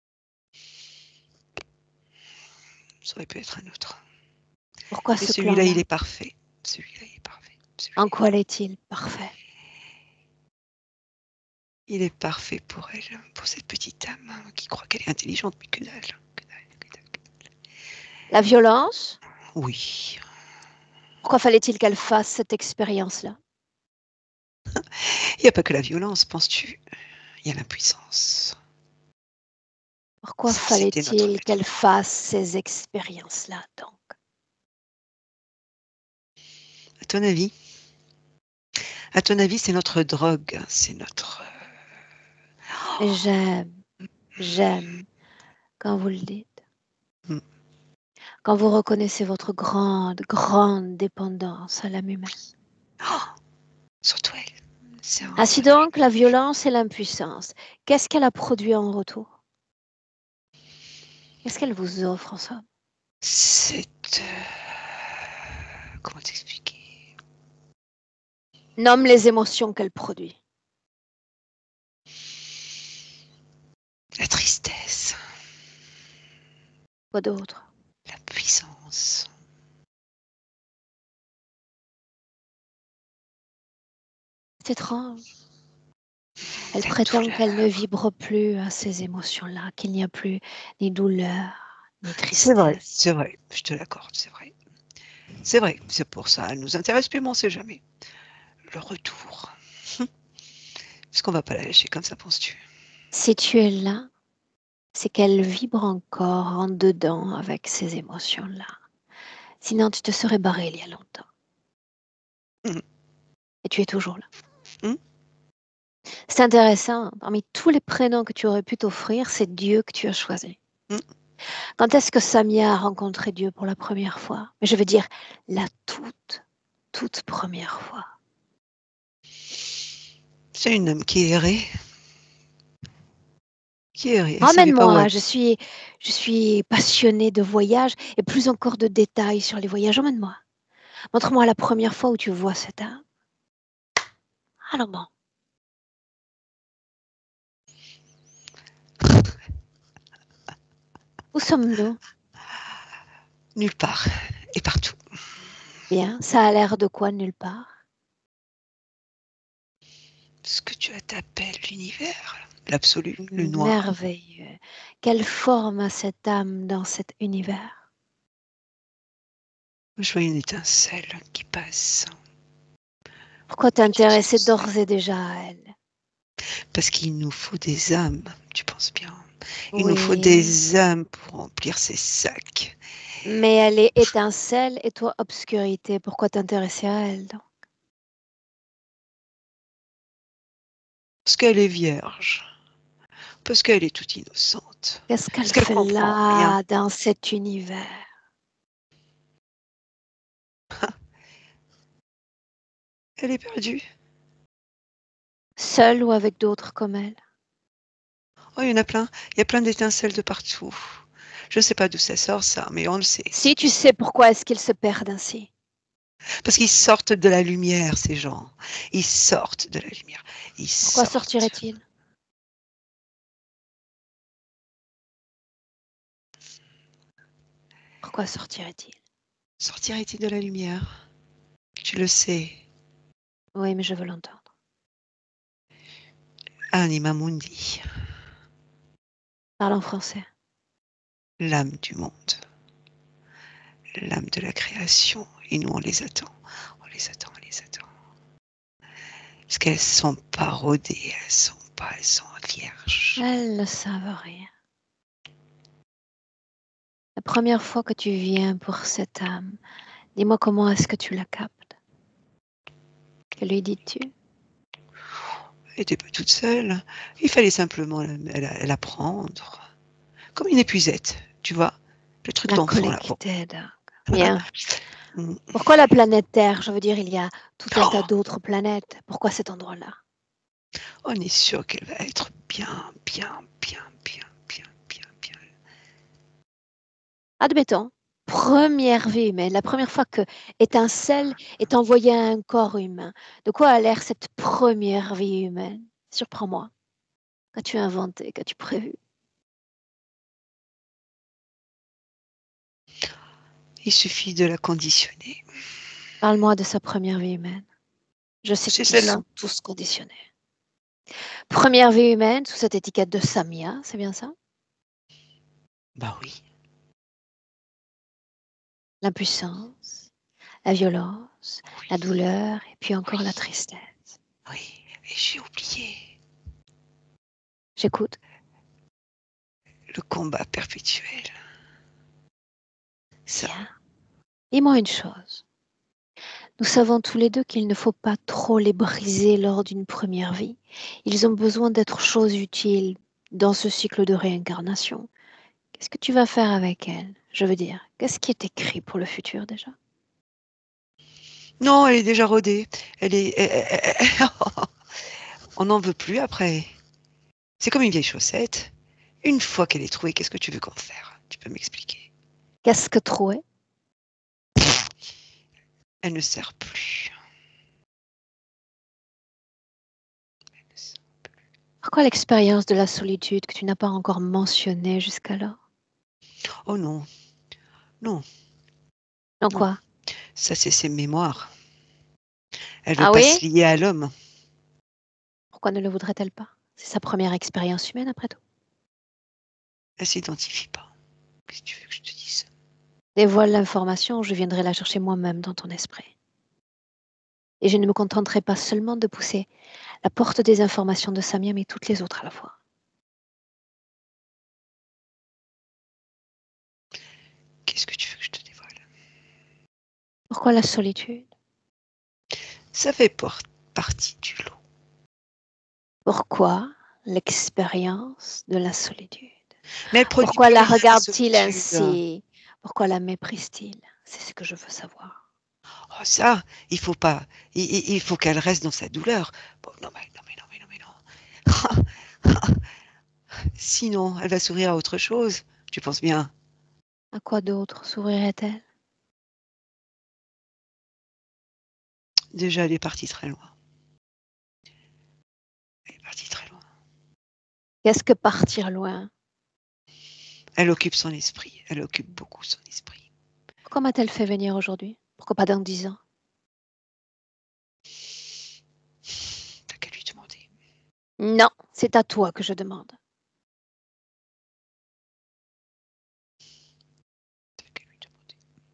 ça aurait pu être un autre. Pourquoi Mais ce celui-là, il clan-là? est parfait. Celui-là, il est parfait. En Celui-là, quoi l'est-il parfait? il est parfait pour elle, pour cette petite âme qui croit qu'elle est intelligente, mais que dalle. Que dalle, que dalle, que dalle. La violence? Oui. Pourquoi fallait-il qu'elle fasse cette expérience-là? Il n'y a pas que la violence, penses-tu? Il y a l'impuissance. Pourquoi Ça, c'était notre fallait-il maître qu'elle mot. fasse ces expériences-là donc? À ton avis? À ton avis, c'est notre drogue, c'est notre... J'aime, j'aime quand vous le dites. Hmm. Quand vous reconnaissez votre grande, grande dépendance à l'âme humaine. Oh, surtout elle. C'est un... Ainsi donc, la violence et l'impuissance, qu'est-ce qu'elle a produit en retour? Qu'est-ce qu'elle vous offre en somme? Cette... comment t'expliquer? Nomme les émotions qu'elle produit. La tristesse, Quoi d'autre? la puissance. C'est étrange. Elle La prétend qu'elle ne douleur. vibre plus à ces émotions-là, qu'il n'y a plus ni douleur, ni tristesse. C'est vrai, je te l'accorde, c'est vrai. C'est vrai, c'est pour ça, elle nous intéresse plus, mais on ne sait jamais. Le retour. Est-ce qu'on va pas la lâcher comme ça, penses-tu? Si tu es là, c'est qu'elle vibre encore en dedans avec ces émotions-là. Sinon, tu te serais barré il y a longtemps. Mmh. Et tu es toujours là. Mmh. C'est intéressant. Parmi tous les prénoms que tu aurais pu t'offrir, c'est Dieu que tu as choisi. Mmh. Quand est-ce que Samia a rencontré Dieu pour la première fois? Mais je veux dire, la toute première fois. C'est une âme qui est errée. Qui est errée, elle savait pas où Ramène-moi, aller. je suis passionnée de voyages et plus encore de détails sur les voyages. Emmène-moi. Montre-moi la première fois où tu vois cette âme. Alors bon, où sommes-nous? Nulle part et partout. Bien, ça a l'air de quoi nulle part? Ce que tu t'appelles l'univers, l'absolu, le noir. Merveilleux. Quelle forme a cette âme dans cet univers? Je vois une étincelle qui passe. Pourquoi Quelque t'intéresser chose. d'ores et déjà à elle? Parce qu'il nous faut des âmes, tu penses bien. Il nous faut Oui, des âmes pour remplir ces sacs. mais elle est étincelle et toi obscurité. Pourquoi t'intéresser à elle donc? Parce qu'elle est vierge. Parce qu'elle est toute innocente. Qu'est-ce Parce qu'elle qu'elle fait comprend rien. là, dans cet univers? Elle est perdue. Seule ou avec d'autres comme elle? Oh, il y en a plein. Il y a plein d'étincelles de partout. Je ne sais pas d'où ça sort, ça, mais on le sait. Si tu sais pourquoi est-ce qu'ils se perdent ainsi? Parce qu'ils sortent de la lumière, ces gens. Ils sortent de la lumière. Ils Pourquoi sortent. sortirait-il? Pourquoi sortirait-il? Sortirait-il de la lumière? Tu le sais. Oui, mais je veux l'entendre. Anima mundi, Parle en français. l'âme du monde, l'âme de la création. Et nous, on les attend. On les attend, on les attend. Parce qu'elles sont pas rodées, elles sont vierges. Elles ne savent rien. La première fois que tu viens pour cette âme, dis-moi comment est-ce que tu la captes? Que lui dis-tu? Elle n'était pas toute seule. Il fallait simplement la prendre. Comme une épuisette, tu vois. Le truc La d'enfant, là. Bon. collecter, donc. Bien. Mm. Pourquoi la planète Terre? Je veux dire, il y a tout un tas Oh, d'autres planètes. Pourquoi cet endroit-là? on est sûr qu'elle va être bien, bien, bien, bien, bien, bien, bien. Admettons, première vie humaine, la première fois que étincelle est envoyée à un corps humain. De quoi a l'air cette première vie humaine? Surprends-moi. Qu'as-tu inventé? Qu'as-tu prévu? Il suffit de la conditionner. Parle-moi de sa première vie humaine. Je sais C'est qu'ils celle-là. sont tous conditionnés. Première vie humaine sous cette étiquette de Samia, c'est bien ça? Bah oui, L'impuissance, la violence, la oui, douleur et puis encore la oui, tristesse. oui. Et j'ai oublié J'écoute. le combat perpétuel. Ça, Bien. Dis-moi une chose. Nous savons tous les deux qu'il ne faut pas trop les briser lors d'une première vie. Ils ont besoin d'être choses utiles dans ce cycle de réincarnation. Qu'est-ce que tu vas faire avec elles? Je veux dire, qu'est-ce qui est écrit pour le futur déjà? non, elle est déjà rodée. Elle est. On n'en veut plus après. C'est comme une vieille chaussette. Une fois qu'elle est trouée, qu'est-ce que tu veux qu'en faire? Tu peux m'expliquer? Qu'est-ce que trop est? Elle ne sert plus. Pourquoi l'expérience de la solitude que tu n'as pas encore mentionnée jusqu'alors? Oh non, non, Non non. quoi? Ça, c'est ses mémoires. Elle veut Ah pas se oui? lier à l'homme. Pourquoi ne le voudrait-elle pas? C'est sa première expérience humaine après tout. Elle s'identifie pas. Qu'est-ce que tu veux que je te dise? Dévoile l'information, je viendrai la chercher moi-même dans ton esprit. Et je ne me contenterai pas seulement de pousser la porte des informations de Samia, mais toutes les autres à la fois. Qu'est-ce que tu veux que je te dévoile? Pourquoi la solitude? Ça fait partie du lot. Pourquoi l'expérience de la solitude? Mais elle produit Pourquoi plus la rien, la regarde-t-il solitude. ainsi? Pourquoi la méprise-t-il? C'est ce que je veux savoir. Oh, ça, il faut pas. Il faut qu'elle reste dans sa douleur. Bon, non, mais non, mais non, mais non, mais non. Sinon, elle va s'ouvrir à autre chose. Tu penses bien. À quoi d'autre s'ouvrirait-elle? Déjà, elle est partie très loin. Elle est partie très loin. Qu'est-ce que partir loin? Elle occupe son esprit. Elle occupe beaucoup son esprit. Pourquoi m'a-t-elle fait venir aujourd'hui? Pourquoi pas dans 10 ans? T'as qu'à lui demander. Non, c'est à toi que je demande. T'as qu'à lui demander.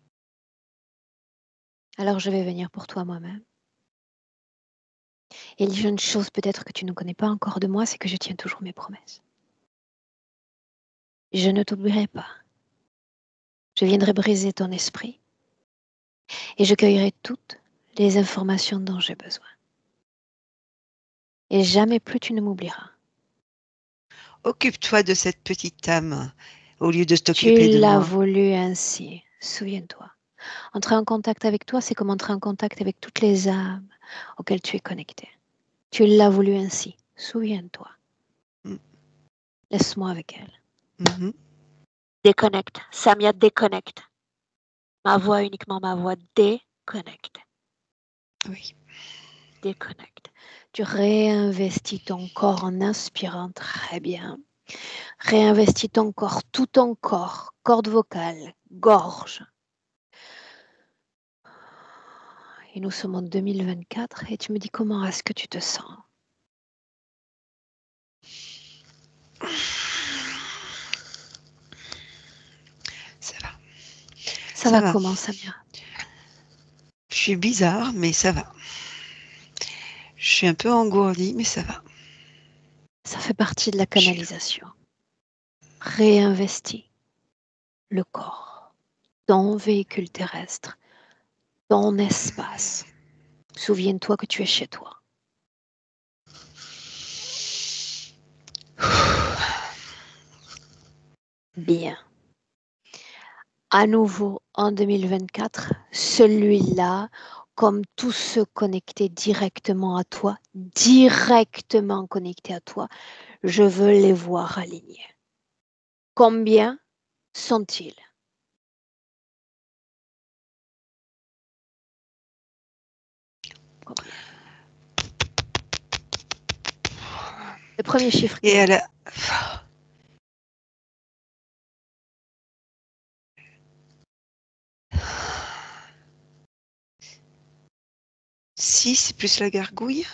Alors je vais venir pour toi moi-même. Et il y a une chose peut-être que tu ne connais pas encore de moi, c'est que je tiens toujours mes promesses. Je ne t'oublierai pas. Je viendrai briser ton esprit et je cueillerai toutes les informations dont j'ai besoin. Et jamais plus tu ne m'oublieras. Occupe-toi de cette petite âme au lieu de t'occuper Tu de l'as moi. voulu ainsi, souviens-toi. Entrer en contact avec toi, c'est comme entrer en contact avec toutes les âmes auxquelles tu es connecté. Tu l'as voulu ainsi, souviens-toi. Mm. Laisse-moi avec elle. Mhm. Déconnecte. Samia, déconnecte. Ma voix, uniquement ma voix, déconnecte. Oui. Déconnecte. Tu réinvestis ton corps en inspirant très bien. Réinvestis ton corps, tout ton corps, corde vocale, gorge. Et nous sommes en 2024 et tu me dis comment est-ce que tu te sens? Ça va. Ça Ça va va. comment, Samia? Je suis bizarre, mais ça va. Je suis un peu engourdie, mais ça va. Ça fait partie de la Je suis là. canalisation. Réinvestis le corps, ton véhicule terrestre, ton espace. Souviens-toi que tu es chez toi. Bien. À nouveau en 2024, celui-là, comme tous ceux connectés directement à toi, directement connectés à toi, je veux les voir alignés. Combien sont-ils? Combien? Le premier chiffre Et qui elle vient. a... 6 plus la gargouille.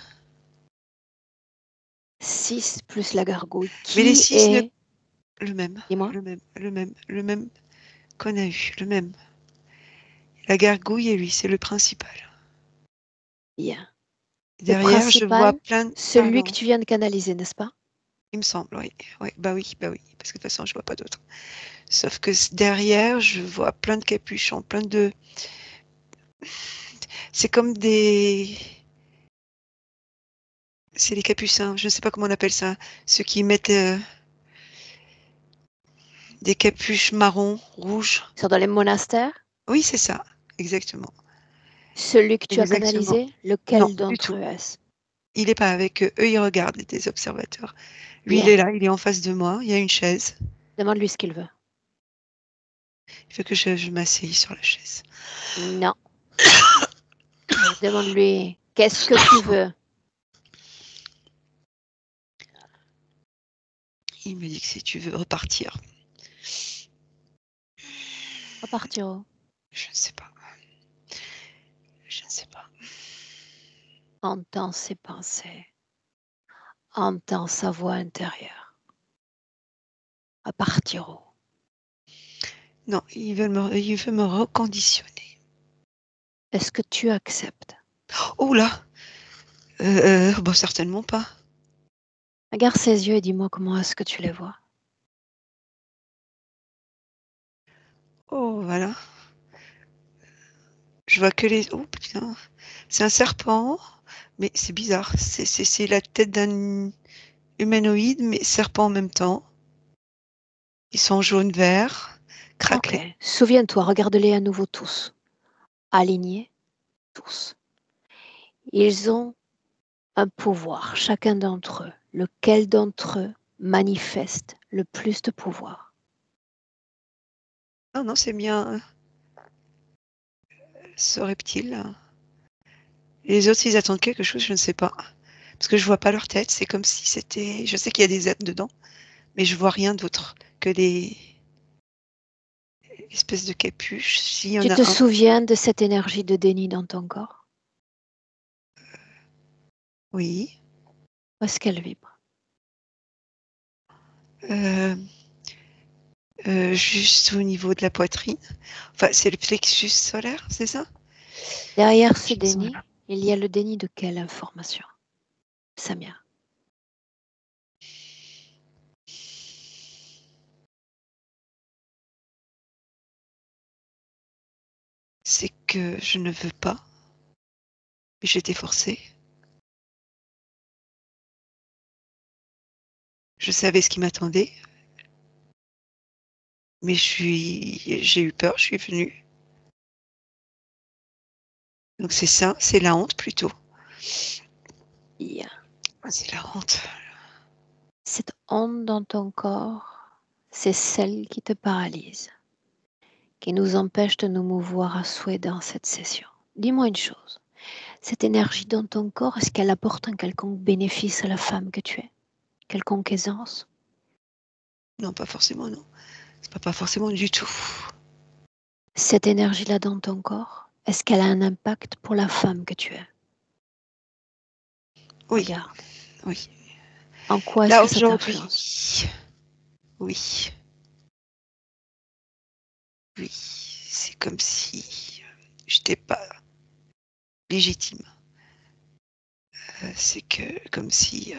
6 plus la gargouille. Mais les Qui 6 ne... est, Le même, dis-moi, le même qu'on a eu, le même. La gargouille et lui, c'est le principal. bien. Le Derrière, je vois principal, plein de... celui que Pardon, tu viens de canaliser, n'est-ce pas? il me semble, oui. Oui, bah oui, bah oui. Parce que de toute façon, je vois pas d'autre. Sauf que derrière, je vois plein de capuchons, plein de... C'est comme des... C'est les capucins, je ne sais pas comment on appelle ça. Ceux qui mettent des capuches marron, rouges. Ils sont dans les monastères. Oui, c'est ça, exactement. Celui que tu as Exactement. canalisé, Non, lequel du d'entre tout. eux est-ce? Il n'est pas avec eux. Eux, ils regardent des observateurs. Lui, il Bien. est là, il est en face de moi. Il y a une chaise. Demande-lui ce qu'il veut. Il faut que je m'asseye sur la chaise. Non. Demande-lui qu'est-ce que tu veux. Il me dit que si tu veux repartir. Repartir où? Je ne sais pas. Je ne sais pas. Entends ses pensées. Entends sa voix intérieure. Repartir où? Non, il veut me reconditionner. Est-ce que tu acceptes? Oh là bon, certainement pas. Regarde ses yeux et dis-moi comment est-ce que tu les vois. Oh, voilà. Je vois que les... Oh, putain. C'est un serpent, mais c'est bizarre. C'est la tête d'un humanoïde, mais serpent en même temps. Ils sont jaune-vert, Ok, craquelés. souviens-toi, regarde-les à nouveau tous. Alignés, tous. Ils ont un pouvoir, chacun d'entre eux. Lequel d'entre eux manifeste le plus de pouvoir? Ah non, c'est bien ce reptile. Et les autres, ils attendent quelque chose, je ne sais pas. Parce que je vois pas leur tête. C'est comme si c'était... Je sais qu'il y a des êtres dedans, mais je vois rien d'autre que des espèces de capuches. S'il y en Tu a te un. souviens de cette énergie de déni dans ton corps? Oui. Où est-ce qu'elle vibre? Euh, juste au niveau de la poitrine. Enfin, c'est le plexus solaire, c'est ça? Derrière ce Je ne saurais déni, pas. il y a le déni de quelle information? Samia. C'est que je ne veux pas, mais j'ai été forcée. Je savais ce qui m'attendait, mais j'ai eu peur, je suis venue. Donc c'est ça, c'est la honte plutôt. Bien. Ah, c'est la honte. Cette honte dans ton corps, c'est celle qui te paralyse, qui nous empêche de nous mouvoir à souhait dans cette session. Dis-moi une chose. Cette énergie dans ton corps, est-ce qu'elle apporte un quelconque bénéfice à la femme que tu es? Quelconque aisance? Non, pas forcément, non. C'est pas forcément du tout. Cette énergie-là dans ton corps, est-ce qu'elle a un impact pour la femme que tu es? Oui, Regarde. oui. En quoi est-ce Là que ça aujourd'hui, t'influence? oui, oui, oui. C'est comme si j'étais pas légitime. C'est que comme si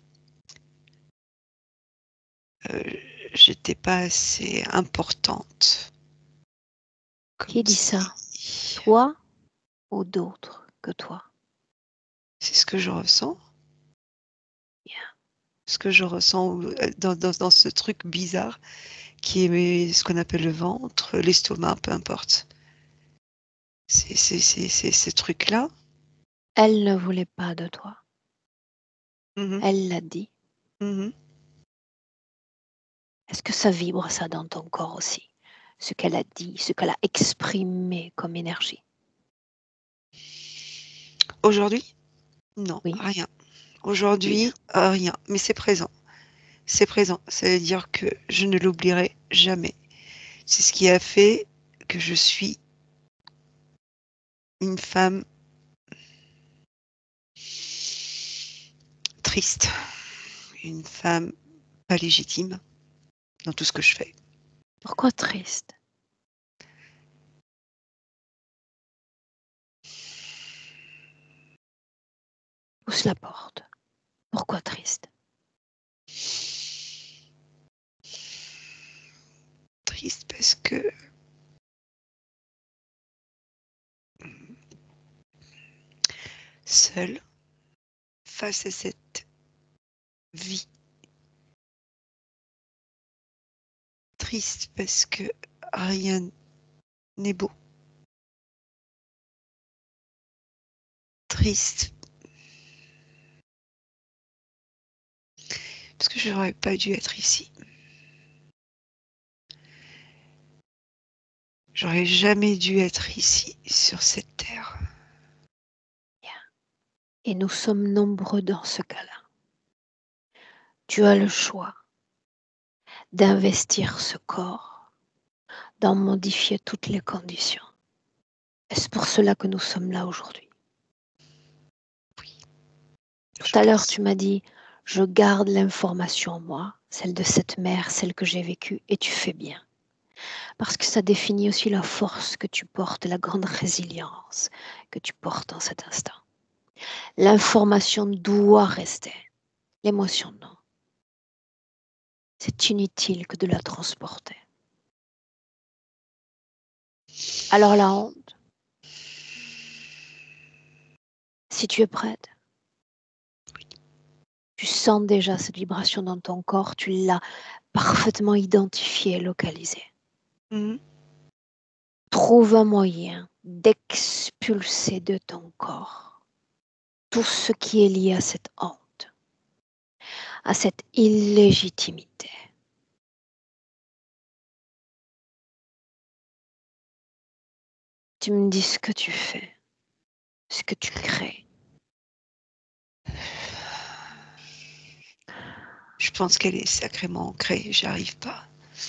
euh, j'étais pas assez importante. Qui Comme dit ça? si Toi ou d'autres que toi? c'est ce que je ressens. Bien. Ce que je ressens dans ce truc bizarre qui est ce qu'on appelle le ventre, l'estomac, peu importe. C'est ce truc-là. Elle ne voulait pas de toi. Mhm, Elle l'a dit. mhm. Est-ce que ça vibre ça dans ton corps aussi? Ce qu'elle a dit, ce qu'elle a exprimé comme énergie. Aujourd'hui, non, Oui, rien. bien. Aujourd'hui, rien. Mais c'est présent. C'est présent. Ça veut dire que je ne l'oublierai jamais. C'est ce qui a fait que je suis une femme triste, une femme pas légitime dans tout ce que je fais. Pourquoi triste? Pousse la porte. Pourquoi triste? Triste parce que seule, face à cette vie, triste parce que rien n'est beau, triste parce que j'aurais pas dû être ici. J'aurais jamais dû être ici, sur cette terre. Bien. Et nous sommes nombreux dans ce cas-là. Tu as le choix. d'investir ce corps, d'en modifier toutes les conditions. Est-ce pour cela que nous sommes là aujourd'hui? Oui, Tout je à l'heure, pense. tu m'as dit, je garde l'information en moi, celle de cette mère, celle que j'ai vécue, et tu fais bien. Parce que ça définit aussi la force que tu portes, la grande résilience que tu portes en cet instant. L'information doit rester, l'émotion non. C'est inutile que de la transporter. Alors la honte, si tu es prête, tu sens déjà cette vibration dans ton corps, tu l'as parfaitement identifiée et localisée. Mhm. Trouve un moyen d'expulser de ton corps tout ce qui est lié à cette honte, à cette illégitimité. Tu me dis ce que tu fais, ce que tu crées. Je pense qu'elle est sacrément ancrée, j'arrive pas.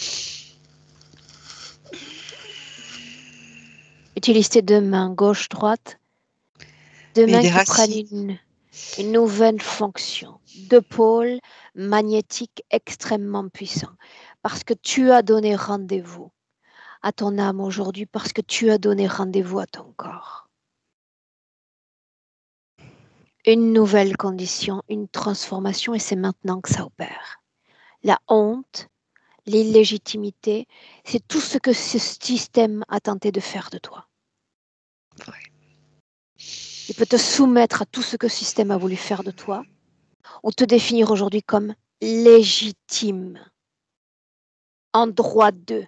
Utilise tes deux mains, gauche, droite, deux Mais mains les qui prennent racines, une nouvelle fonction, deux pôles magnétiques extrêmement puissants, parce que tu as donné rendez-vous à ton âme aujourd'hui, parce que tu as donné rendez-vous à ton corps. Une nouvelle condition, une transformation, et c'est maintenant que ça opère. La honte, l'illégitimité, c'est tout ce que ce système a tenté de faire de toi. ouais. Il peut te soumettre à tout ce que ce système a voulu faire de toi, ou te définir aujourd'hui comme légitime, en droit d'eux,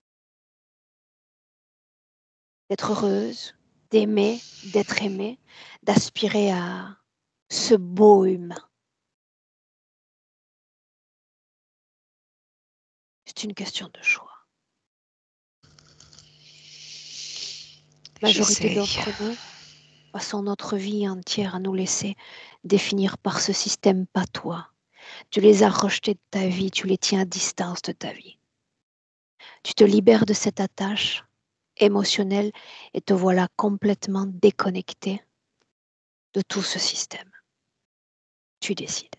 d'être heureuse, d'aimer, d'être aimée, d'aspirer à ce beau humain. C'est une question de choix. La majorité J'essaye. d'entre nous passons notre vie entière à nous laisser définir par ce système, pas toi. Tu les as rejetés de ta vie, tu les tiens à distance de ta vie. Tu te libères de cette attache émotionnelle et te voilà complètement déconnecté de tout ce système. Tu décides.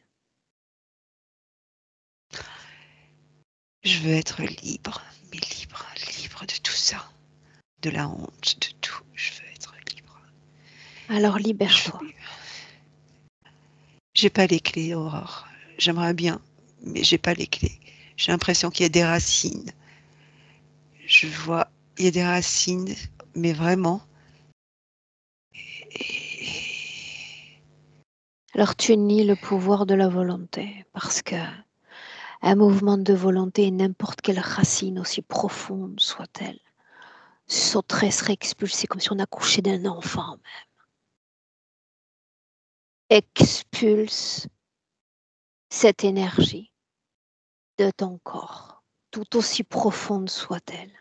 Je veux être libre, mais libre de tout ça. De la honte, de tout. Je veux être libre. Alors Je libère-toi. veux... J'ai pas les clés, Aurore. J'aimerais bien, mais j'ai pas les clés. J'ai l'impression qu'il y a des racines. Je vois, il y a des racines, mais vraiment. Et- Alors tu nies le pouvoir de la volonté parce que un mouvement de volonté, n'importe quelle racine, aussi profonde soit-elle, sauterait, serait expulsée comme si on accouchait d'un enfant. Expulse cette énergie de ton corps, tout aussi profonde soit-elle.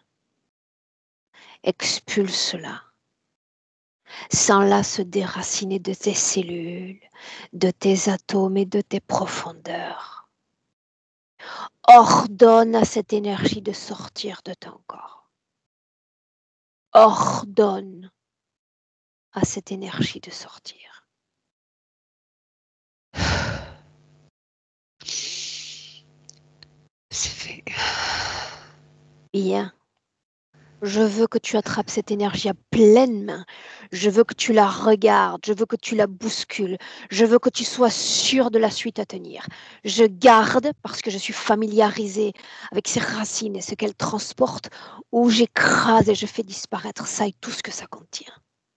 Expulse-la, sans-la se déraciner de tes cellules, de tes atomes et de tes profondeurs. Ordonne à cette énergie de sortir de ton corps. Ordonne à cette énergie de sortir. C'est fait. Bien. Je veux que tu attrapes cette énergie à pleine main. Je veux que tu la regardes. Je veux que tu la bouscules. Je veux que tu sois sûr de la suite à tenir. Je garde, parce que je suis familiarisée avec ses racines et ce qu'elle transporte, ou j'écrase et je fais disparaître ça et tout ce que ça contient.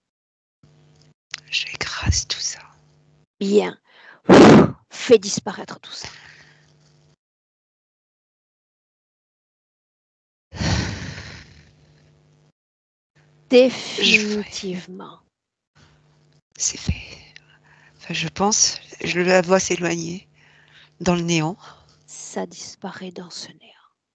J'écrase tout ça. Bien. Fais disparaître tout ça. Je... Définitivement. C'est fait. Enfin, je pense, je la vois s'éloigner dans le néant. Ça disparaît dans ce néant.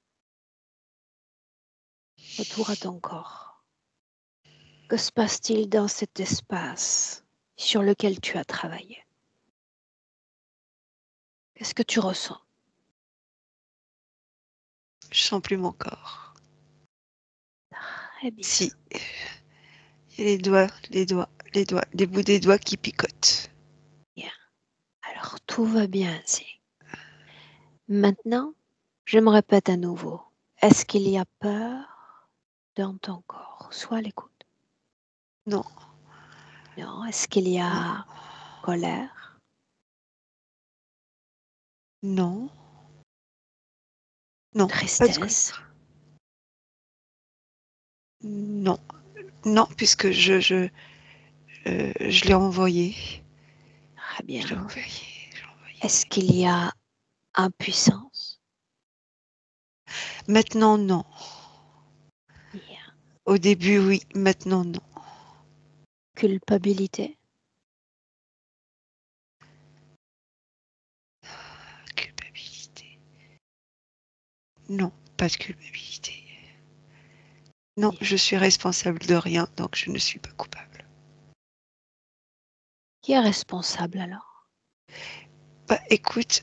Retour à ton corps. Que se passe-t-il dans cet espace sur lequel tu as travaillé? Qu'est-ce que tu ressens? Je sens plus mon corps. Très bien. Si. Il y a les bouts des doigts qui picotent. Bien. Alors, tout va bien ainsi. Maintenant, je me répète à nouveau. Est-ce qu'il y a peur dans ton corps? Sois à l'écoute. Non, Non. Est-ce qu'il y non, a colère? non, non, pas de Tristesse? colère. Non, non, puisque je l'ai envoyé. Très Je l'ai bien. envoyé. Je l'ai envoyé. Est-ce qu'il y a impuissance? Maintenant, non. Bien. Au début, oui. Maintenant, non. Culpabilité? Culpabilité. Non, pas de culpabilité. Non, Bien. je suis responsable de rien, donc je ne suis pas coupable. Qui est responsable alors? Bah, écoute,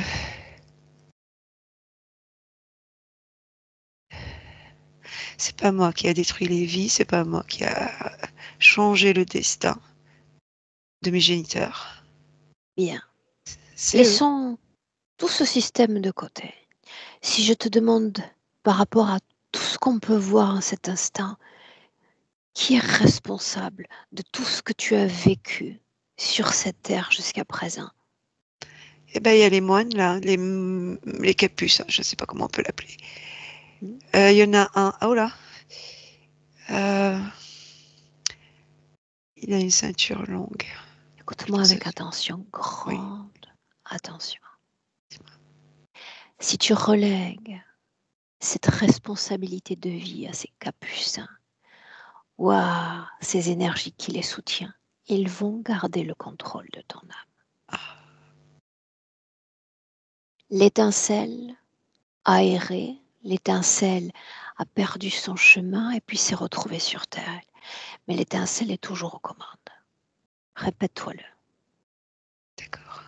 c'est pas moi qui a détruit les vies, c'est pas moi qui a changé le destin de mes géniteurs. Bien. C'est eux. Laissons tout ce système de côté. Si je te demande par rapport à tout ce qu'on peut voir en cet instant, qui est responsable de tout ce que tu as vécu sur cette terre jusqu'à présent? Eh ben, il y a les moines, là, les capuces, je sais pas comment on peut l'appeler. Hmm. Il y en a un, oh là, euh, il a une ceinture longue. Écoute-moi Ça, avec attention, oui. grande attention. Si tu relègues cette responsabilité de vie à ces capucins, waouh, ces énergies qui les soutiennent, ils vont garder le contrôle de ton âme. L'étincelle a erré, l'étincelle a perdu son chemin et puis s'est retrouvée sur terre. Mais l'étincelle est toujours aux commandes. Répète-toi-le. D'accord.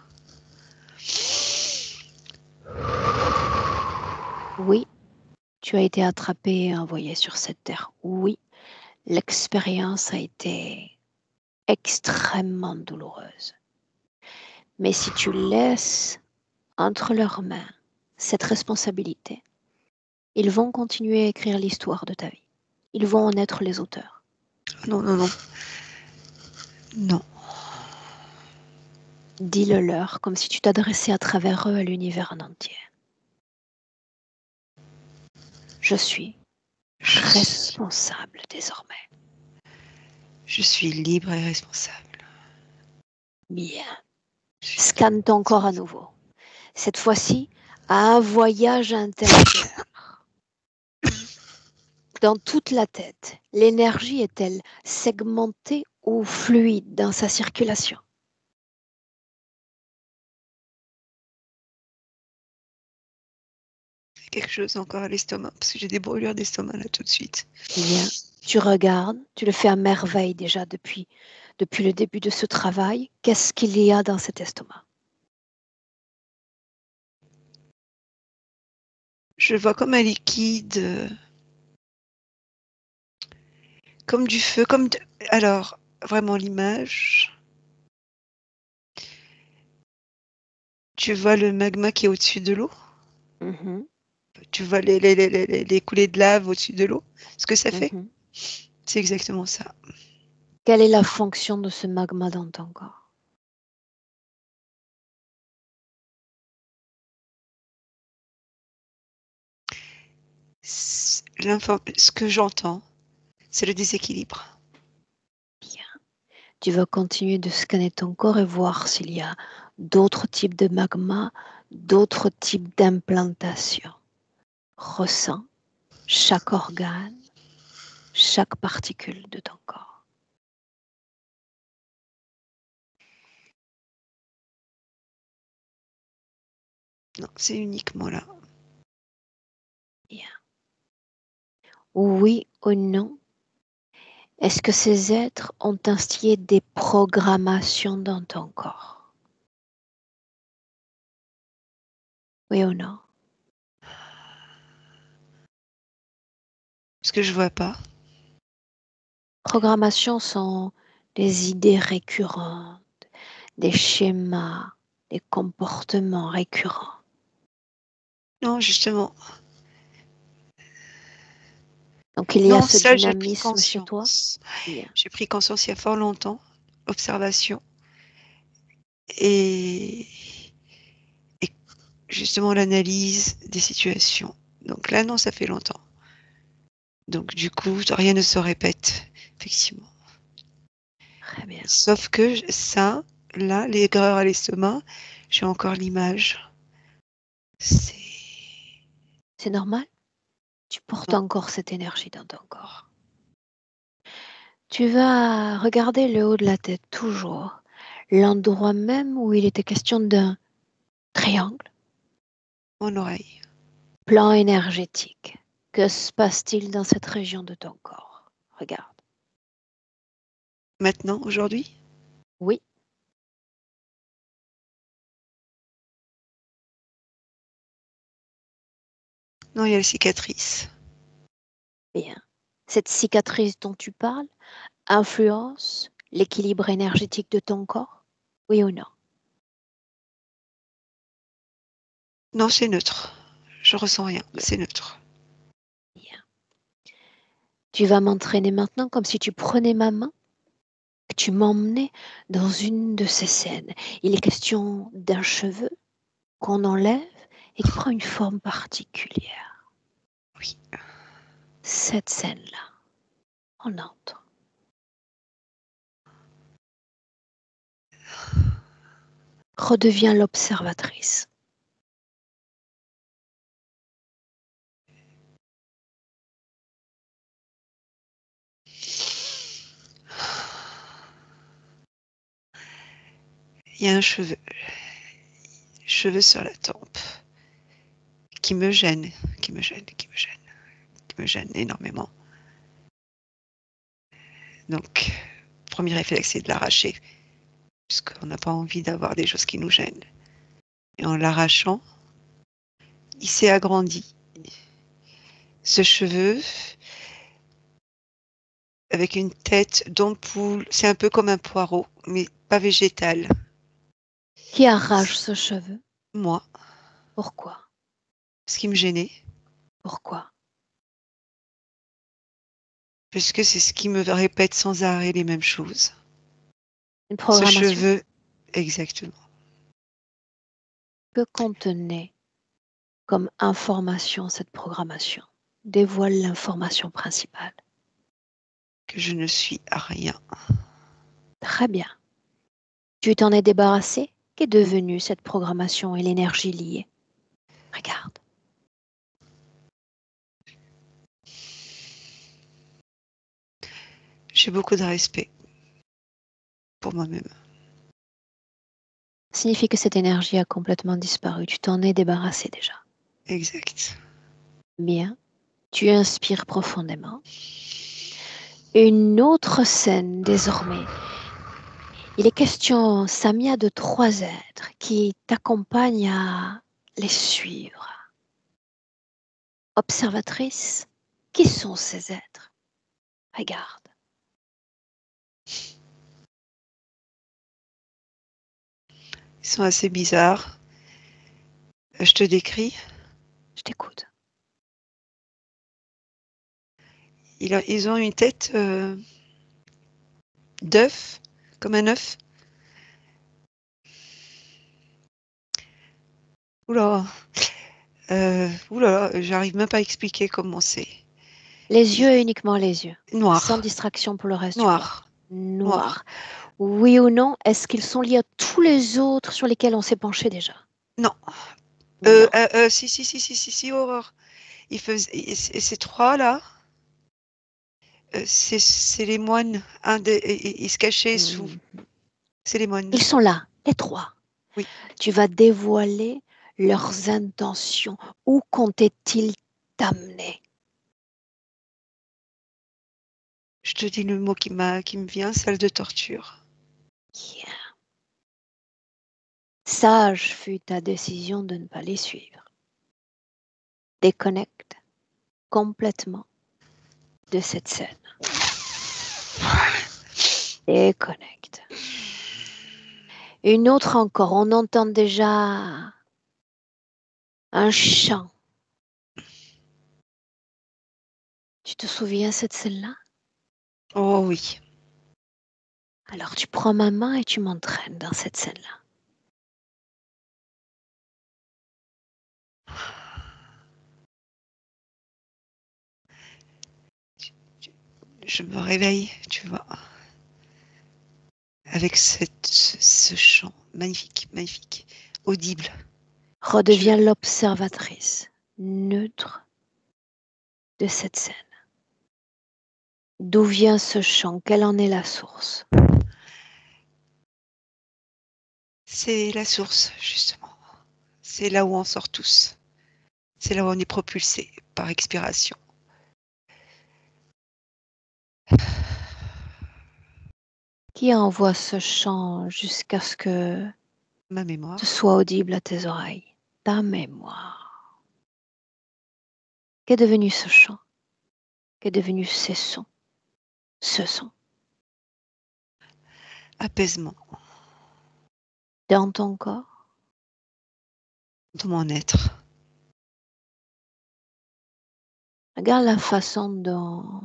Oui, tu as été attrapé et envoyé sur cette terre. Oui, l'expérience a été extrêmement douloureuse. Mais si tu laisses entre leurs mains cette responsabilité, ils vont continuer à écrire l'histoire de ta vie. Ils vont en être les auteurs. Non, non, non. Non. Dis-le leur comme si tu t'adressais à travers eux à l'univers en entier. Je suis Je suis, responsable désormais. je suis libre et responsable. Bien. Je suis libre Scanne et ton corps à responsable. nouveau. Cette fois-ci, à un voyage intérieur. Dans toute la tête, l'énergie est-elle segmentée ou fluide dans sa circulation? Quelque chose encore à l'estomac, parce que j'ai des brûlures d'estomac là tout de suite. Bien. Tu regardes, tu le fais à merveille déjà depuis le début de ce travail. Qu'est-ce qu'il y a dans cet estomac? Je vois comme un liquide, comme du feu, alors, vraiment l'image. Tu vois le magma qui est au-dessus de l'eau? Mhm, Tu vois les coulées de lave au-dessus de l'eau? Ce que ça fait? mhm. C'est exactement ça. Quelle est la fonction de ce magma dans ton corps? Ce que j'entends, c'est le déséquilibre. Bien. Tu vas continuer de scanner ton corps et voir s'il y a d'autres types de magma, d'autres types d'implantations. Ressens chaque organe, chaque particule de ton corps. Non, c'est uniquement là. Bien. Oui ou non, est-ce que ces êtres ont instillé des programmations dans ton corps? Oui ou non? que je vois pas? Programmation sont des idées récurrentes, des schémas, des comportements récurrents. Non, justement. Donc il y a Non, ce ça, j'ai pris dynamisme chez toi. conscience. Bien. J'ai pris conscience il y a fort longtemps. Observation. Et, et justement l'analyse des situations. Donc là, non, ça fait longtemps. Donc du coup, rien ne se répète, effectivement. Très bien. Sauf que ça, là, l'aigreur à l'estomac, j'ai encore l'image. C'est... C'est normal. Tu portes Non, encore cette énergie dans ton corps. Tu vas regarder le haut de la tête toujours, l'endroit même où il était question d'un triangle, mon oreille. plan énergétique. Que se passe-t-il dans cette région de ton corps? Regarde. Maintenant, aujourd'hui? Oui, Non, il y a la cicatrice. bien. Cette cicatrice dont tu parles influence l'équilibre énergétique de ton corps? Oui ou non? Non, c'est neutre. Je ressens rien. Bien, C'est neutre. bien. Tu vas m'entraîner maintenant comme si tu prenais ma main et tu m'emmenais dans une de ces scènes. Il est question d'un cheveu qu'on enlève et qui prend une forme particulière. Oui. Cette scène-là, on entre. Redeviens l'observatrice. Il y a un cheveu sur la tempe, qui me gêne, qui me gêne, qui me gêne, qui me gêne énormément. Donc, premier réflexe, c'est de l'arracher, puisqu'on n'a pas envie d'avoir des choses qui nous gênent. Et en l'arrachant, il s'est agrandi. Ce cheveu, avec une tête d'ampoule, c'est un peu comme un poireau, mais pas végétal. Qui arrache ce cheveu? Moi, Pourquoi? ce qui me gênait, Pourquoi? puisque c'est ce qui me répète sans arrêt les mêmes choses. Une Ce programmation? cheveu, exactement, Que contenait comme information cette programmation? Dévoile l'information principale. que je ne suis à rien. Très bien. Tu t'en es débarrassé? Qu'est devenue cette programmation et l'énergie liée? Regarde. J'ai beaucoup de respect pour moi-même. Signifie que cette énergie a complètement disparu. Tu t'en es débarrassé déjà. Exact. Bien. Tu inspires profondément. Une autre scène désormais. Il est question, Samia, de trois êtres qui t'accompagnent à les suivre. Observatrice, qui sont ces êtres? Regarde. Ils sont assez bizarres. Je te décris. Je t'écoute. Ils ont une tête d'œuf, comme un œuf. Oula, oula, j'arrive même pas à expliquer comment c'est. Les Ils- yeux et uniquement les yeux. Sans Noir, distraction pour le reste du corps. noir, noir. Noir. Oui ou non, est-ce qu'ils sont liés à tous les autres sur lesquels on s'est penché déjà? Non. Non. Si, si, si, si, si, si, Aurore. Ces trois-là, c'est les moines. Ils se cachaient sous. Hmm. C'est les moines. Ils sont là, les trois. Oui. Tu vas dévoiler leurs intentions. Où comptaient-ils t'amener? Je te dis le mot qui me vient, salle de torture. Bien. Sage fut ta décision de ne pas les suivre. Déconnecte complètement. de cette scène. Déconnecte. Une autre encore, on entend déjà un chant. Tu te souviens cette scène-là? Oh oui. Alors tu prends ma main et tu m'entraînes dans cette scène-là. Je me réveille, tu vois, avec ce chant magnifique, magnifique, audible. Redeviens l'observatrice neutre de cette scène. D'où vient ce chant? Quelle en est la source? C'est la source, justement. C'est là où on sort tous. C'est là où on est propulsé par expiration. Qui envoie ce chant jusqu'à ce que Ma ce mémoire. soit audible à tes oreilles? Ta mémoire. Qu'est devenu ce chant? Qu'est devenu ces sons? Ce son? Apaisement Dans ton corps? dans mon être. Regarde la façon dont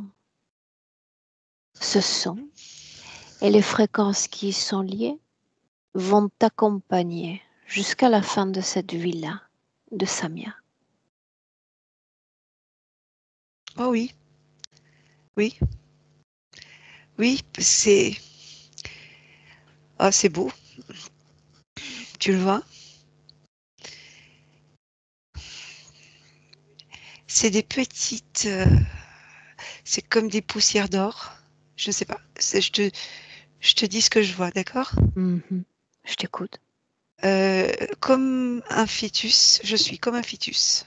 ce son et les fréquences qui y sont liées vont t'accompagner jusqu'à la fin de cette vie-là de Samia. Oh oui, oui, oui, c'est... Oh, c'est beau, tu le vois. C'est des petites... c'est comme des poussières d'or. Je ne sais pas. Je te dis ce que je vois, d'accord? Mhm. Je t'écoute. Comme un fœtus, je suis comme un fœtus.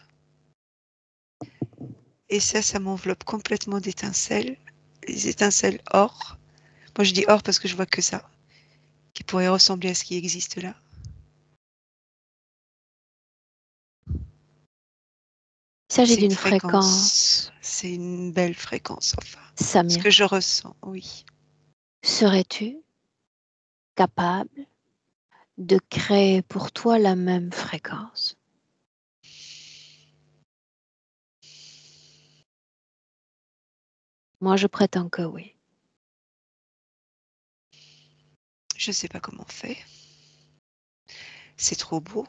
Et ça m'enveloppe complètement d'étincelles. Les étincelles or. Moi, je dis or parce que je vois que ça, qui pourrait ressembler à ce qui existe là. Il s'agit C'est une d'une fréquence. fréquence. C'est une belle fréquence, enfin. Ce Samia, que je ressens, oui. serais-tu capable de créer pour toi la même fréquence? Moi, je prétends que oui. Je ne sais pas comment on fait. C'est trop beau.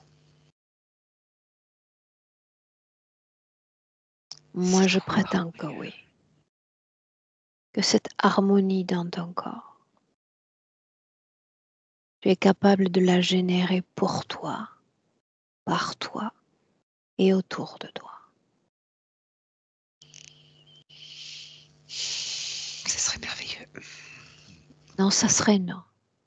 C'est Moi, je trop prétends que harmonieux. oui. Que cette harmonie dans ton corps, tu es capable de la générer pour toi, par toi et autour de toi. Ce serait merveilleux. Non, ça serait non.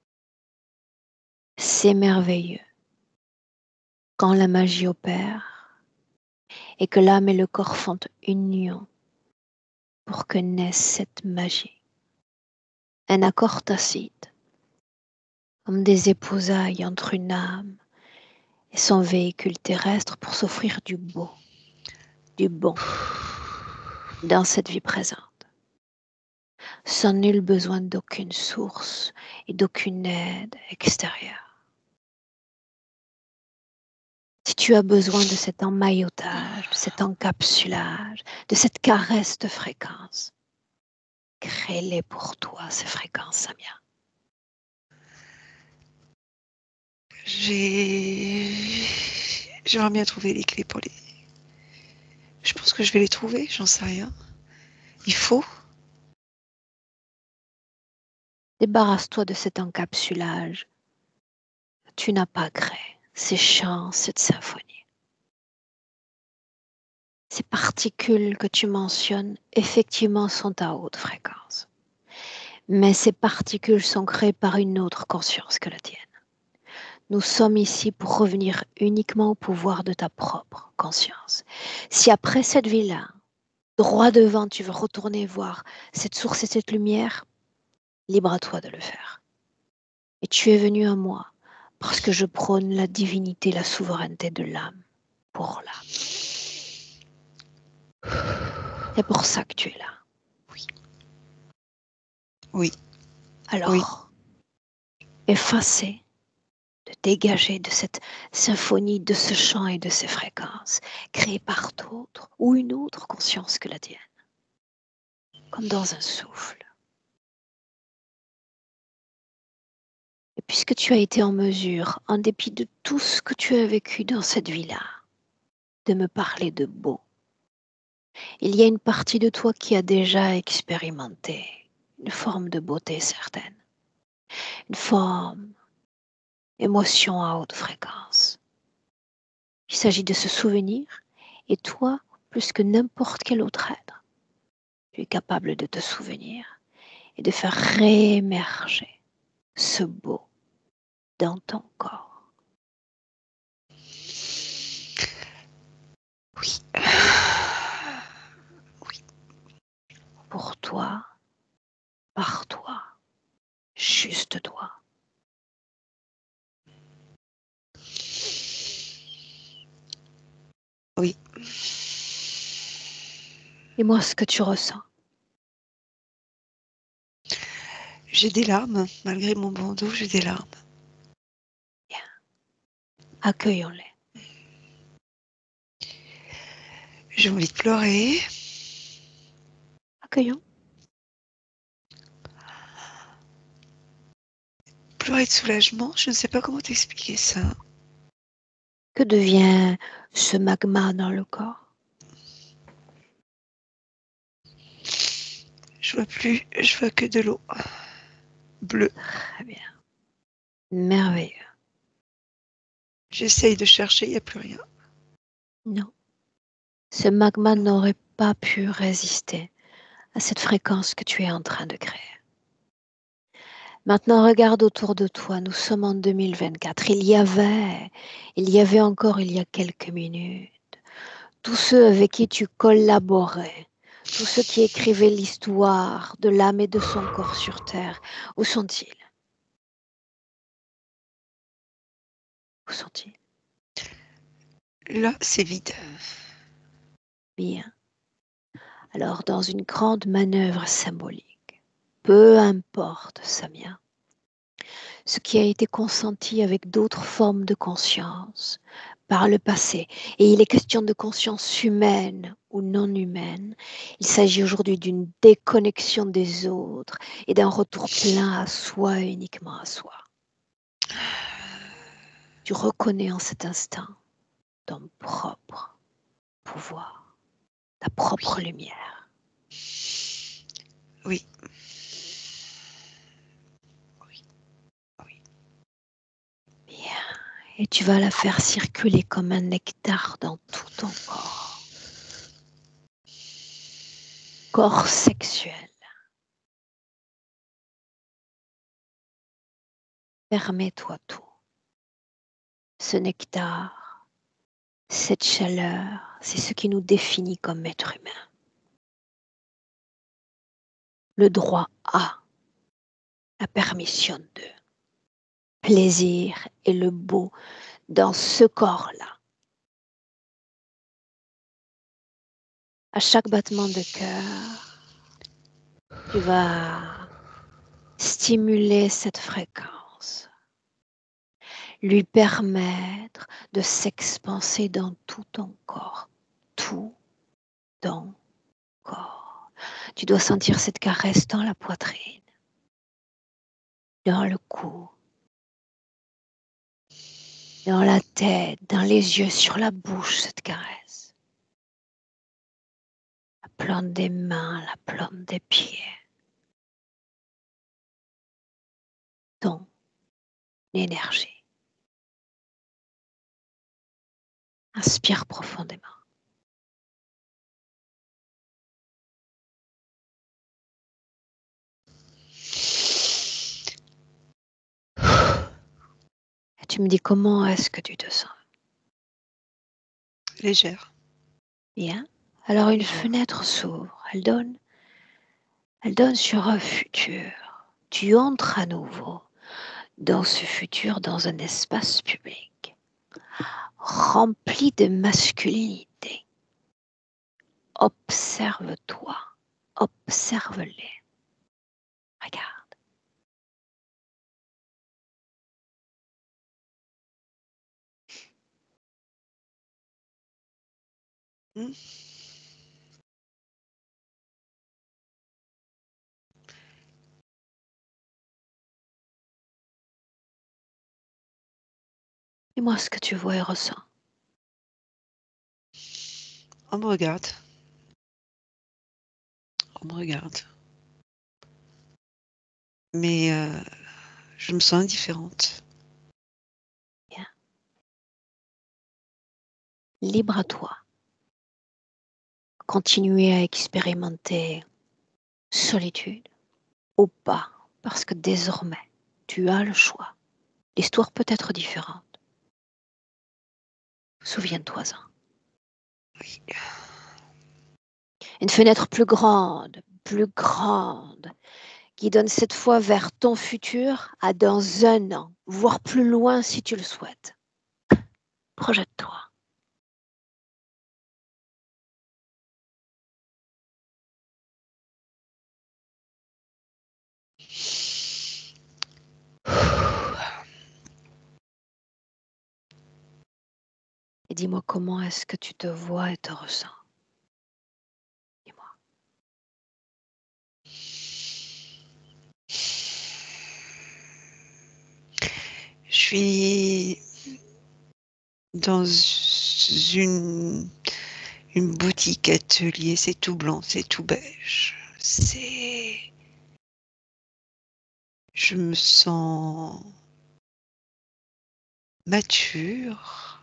C'est merveilleux quand la magie opère et que l'âme et le corps font union pour que naisse cette magie. Un accord tacite, comme des épousailles entre une âme et son véhicule terrestre pour s'offrir du beau, du bon dans cette vie présente, sans nul besoin d'aucune source et d'aucune aide extérieure. Si tu as besoin de cet emmaillotage, de cet encapsulage, de cette caresse de fréquence, crée-les pour toi, ces fréquences, Samia. J'aimerais bien trouver les clés pour les... Je pense que je vais les trouver, j'en sais rien. Il faut. Débarrasse-toi de cet encapsulage. Tu n'as pas créé ces chants, cette symphonie. Ces particules que tu mentionnes, effectivement, sont à haute fréquence. Mais ces particules sont créées par une autre conscience que la tienne. Nous sommes ici pour revenir uniquement au pouvoir de ta propre conscience. Si après cette vie-là, droit devant, tu veux retourner voir cette source et cette lumière, libre à toi de le faire. Et tu es venu à moi parce que je prône la divinité, la souveraineté de l'âme pour l'âme. C'est pour ça que tu es là. Oui. Oui. Alors, effacer, de dégager de cette symphonie, de ce chant et de ces fréquences, créées par d'autres ou une autre conscience que la tienne, comme dans un souffle. Et puisque tu as été en mesure, en dépit de tout ce que tu as vécu dans cette vie-là, de me parler de beau, il y a une partie de toi qui a déjà expérimenté une forme de beauté certaine, une forme émotion à haute fréquence. Il s'agit de se souvenir, et toi, plus que n'importe quel autre être, tu es capable de te souvenir et de faire réémerger ce beau dans ton corps. Oui. Oui. Pour toi, par toi, juste toi. Oui. Dis-moi ce que tu ressens. J'ai des larmes, malgré mon bandeau, j'ai des larmes. Bien. Accueillons-les. J'ai envie de pleurer. Accueillons. Pleurer de soulagement, je ne sais pas comment t'expliquer ça. Que devient ce magma dans le corps? Je vois plus, je vois que de l'eau bleue. Très bien. Merveilleux. J'essaye de chercher, il n'y a plus rien. Non. Ce magma Non. n'aurait pas pu résister à cette fréquence que tu es en train de créer. Maintenant, regarde autour de toi. Nous sommes en 2024. Il y avait encore il y a quelques minutes, tous ceux avec qui tu collaborais, tous ceux qui écrivaient l'histoire de l'âme et de son corps sur Terre. Où sont-ils? Où sont-ils? Là, c'est vide. Bien. Alors, dans une grande manœuvre symbolique, peu importe, Samia, ce qui a été consenti avec d'autres formes de conscience par le passé, et il est question de conscience humaine ou non humaine, il s'agit aujourd'hui d'une déconnexion des autres et d'un retour plein à soi et uniquement à soi. Tu reconnais en cet instant ton propre pouvoir, ta propre lumière. Oui. Oui. Oui. Bien. Et tu vas la faire circuler comme un nectar dans tout ton corps. Corps sexuel. Permets-toi tout. Ce nectar, cette chaleur, c'est ce qui nous définit comme être humain. Le droit à, la permission de, plaisir et le beau dans ce corps-là. À chaque battement de cœur, tu vas stimuler cette fréquence, lui permettre de s'expanser dans tout ton corps, tout ton corps. Tu dois sentir cette caresse dans la poitrine, dans le cou, dans la tête, dans les yeux, sur la bouche, cette caresse. La plante des mains, la plante des pieds. Ton énergie. Inspire profondément. Et tu me dis comment est-ce que tu te sens? Légère. Bien. Alors une Légère. fenêtre s'ouvre. Elle donne sur un futur. Tu entres à nouveau dans ce futur, dans un espace public rempli de masculinité. Observe-toi, observe-les. Regarde. Hmm. Dis-moi ce que tu vois et ressens. On me regarde. On me regarde. Mais je me sens indifférente. Bien. Libre à toi. Continuer à expérimenter solitude ou pas, parce que désormais, tu as le choix. L'histoire peut être différente. Souviens-toi-en. Oui. Une fenêtre plus grande, qui donne cette fois vers ton futur à dans 1 an, voire plus loin si tu le souhaites. Projette-toi. Et dis-moi comment est-ce que tu te vois et te ressens. Dis-moi. Je suis dans une boutique atelier, c'est tout blanc, c'est tout beige. Je me sens mature,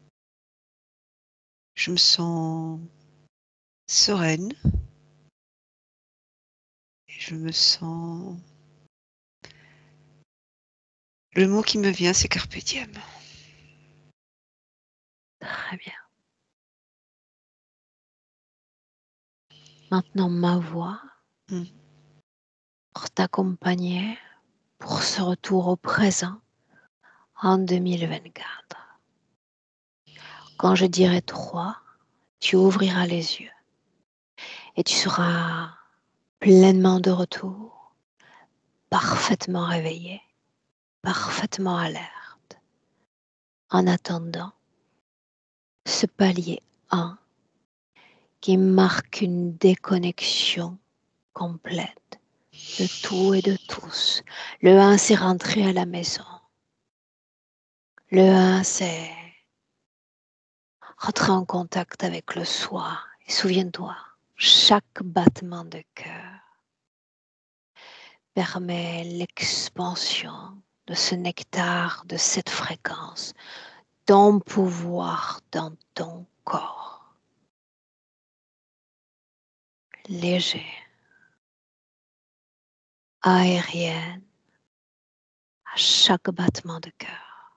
je me sens sereine, et je me sens... Le mot qui me vient, c'est carpe diem. Très bien. Maintenant, ma voix Mm. pour t'accompagner pour ce retour au présent en 2024. Quand je dirai 3, tu ouvriras les yeux et tu seras pleinement de retour, parfaitement réveillé, parfaitement alerte. En attendant, ce palier 1 qui marque une déconnexion complète de tout et de tous. Le 1, c'est rentrer à la maison. Le 1, c'est rentrer en contact avec le soi. Et souviens-toi, chaque battement de cœur permet l'expansion de ce nectar, de cette fréquence, ton pouvoir dans ton corps. Léger, aérienne, à chaque battement de cœur.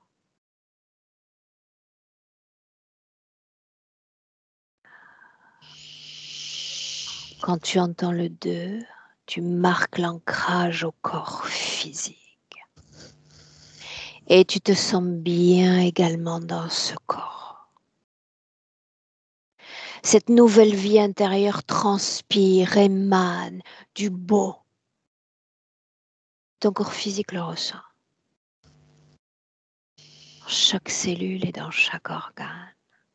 Quand tu entends le 2, tu marques l'ancrage au corps physique. Et tu te sens bien également dans ce corps. Cette nouvelle vie intérieure transpire, émane du beau. Ton corps physique le ressent. Dans chaque cellule et dans chaque organe.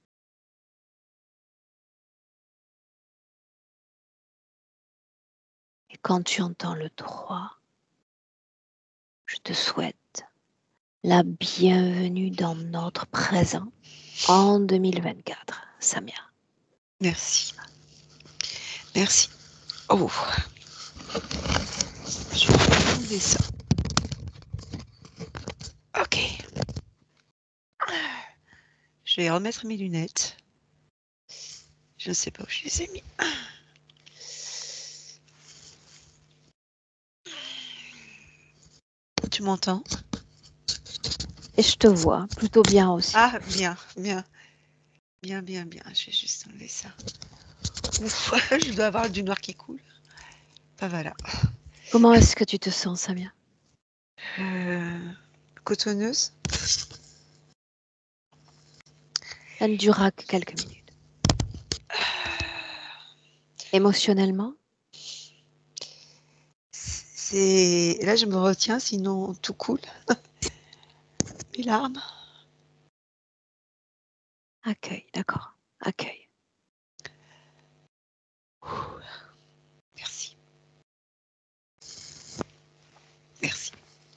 Et quand tu entends le 3, je te souhaite la bienvenue dans notre présent en 2024. Samia. Merci. Merci. Oh. Je vais enlever ça. Ok. Je vais remettre mes lunettes. Je ne sais pas où je les ai mis. Tu m'entends? Et je te vois plutôt bien aussi. Ah, bien, bien. Bien, bien, bien. Je vais juste enlever ça. Ouf, je dois avoir du noir qui coule. Enfin, voilà. Comment est-ce que tu te sens, Samia? Cotonneuse. Ça ne durera que quelques minutes. Émotionnellement? Là, je me retiens, sinon tout coule. Mes larmes. Accueille, d'accord. Accueille. Merci. Merci.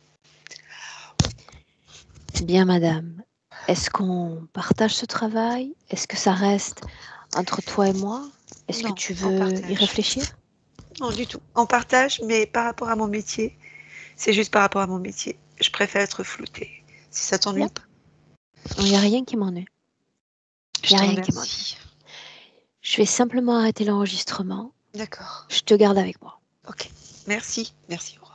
Bien, madame. Est-ce qu'on partage ce travail? Est-ce que ça reste entre toi et moi? Est-ce que Non, tu on veux y partage. réfléchir? Non, du tout. On partage, mais par rapport à mon métier, c'est juste par rapport à mon métier. Je préfère être floutée. Si ça t'ennuie Bien. pas. Il n'y a rien qui m'ennuie. Il Je n'y a te rien qui m'ennuie. remercie. Je vais simplement arrêter l'enregistrement. D'accord. Je te garde avec moi. Ok. Merci. Merci. Au revoir.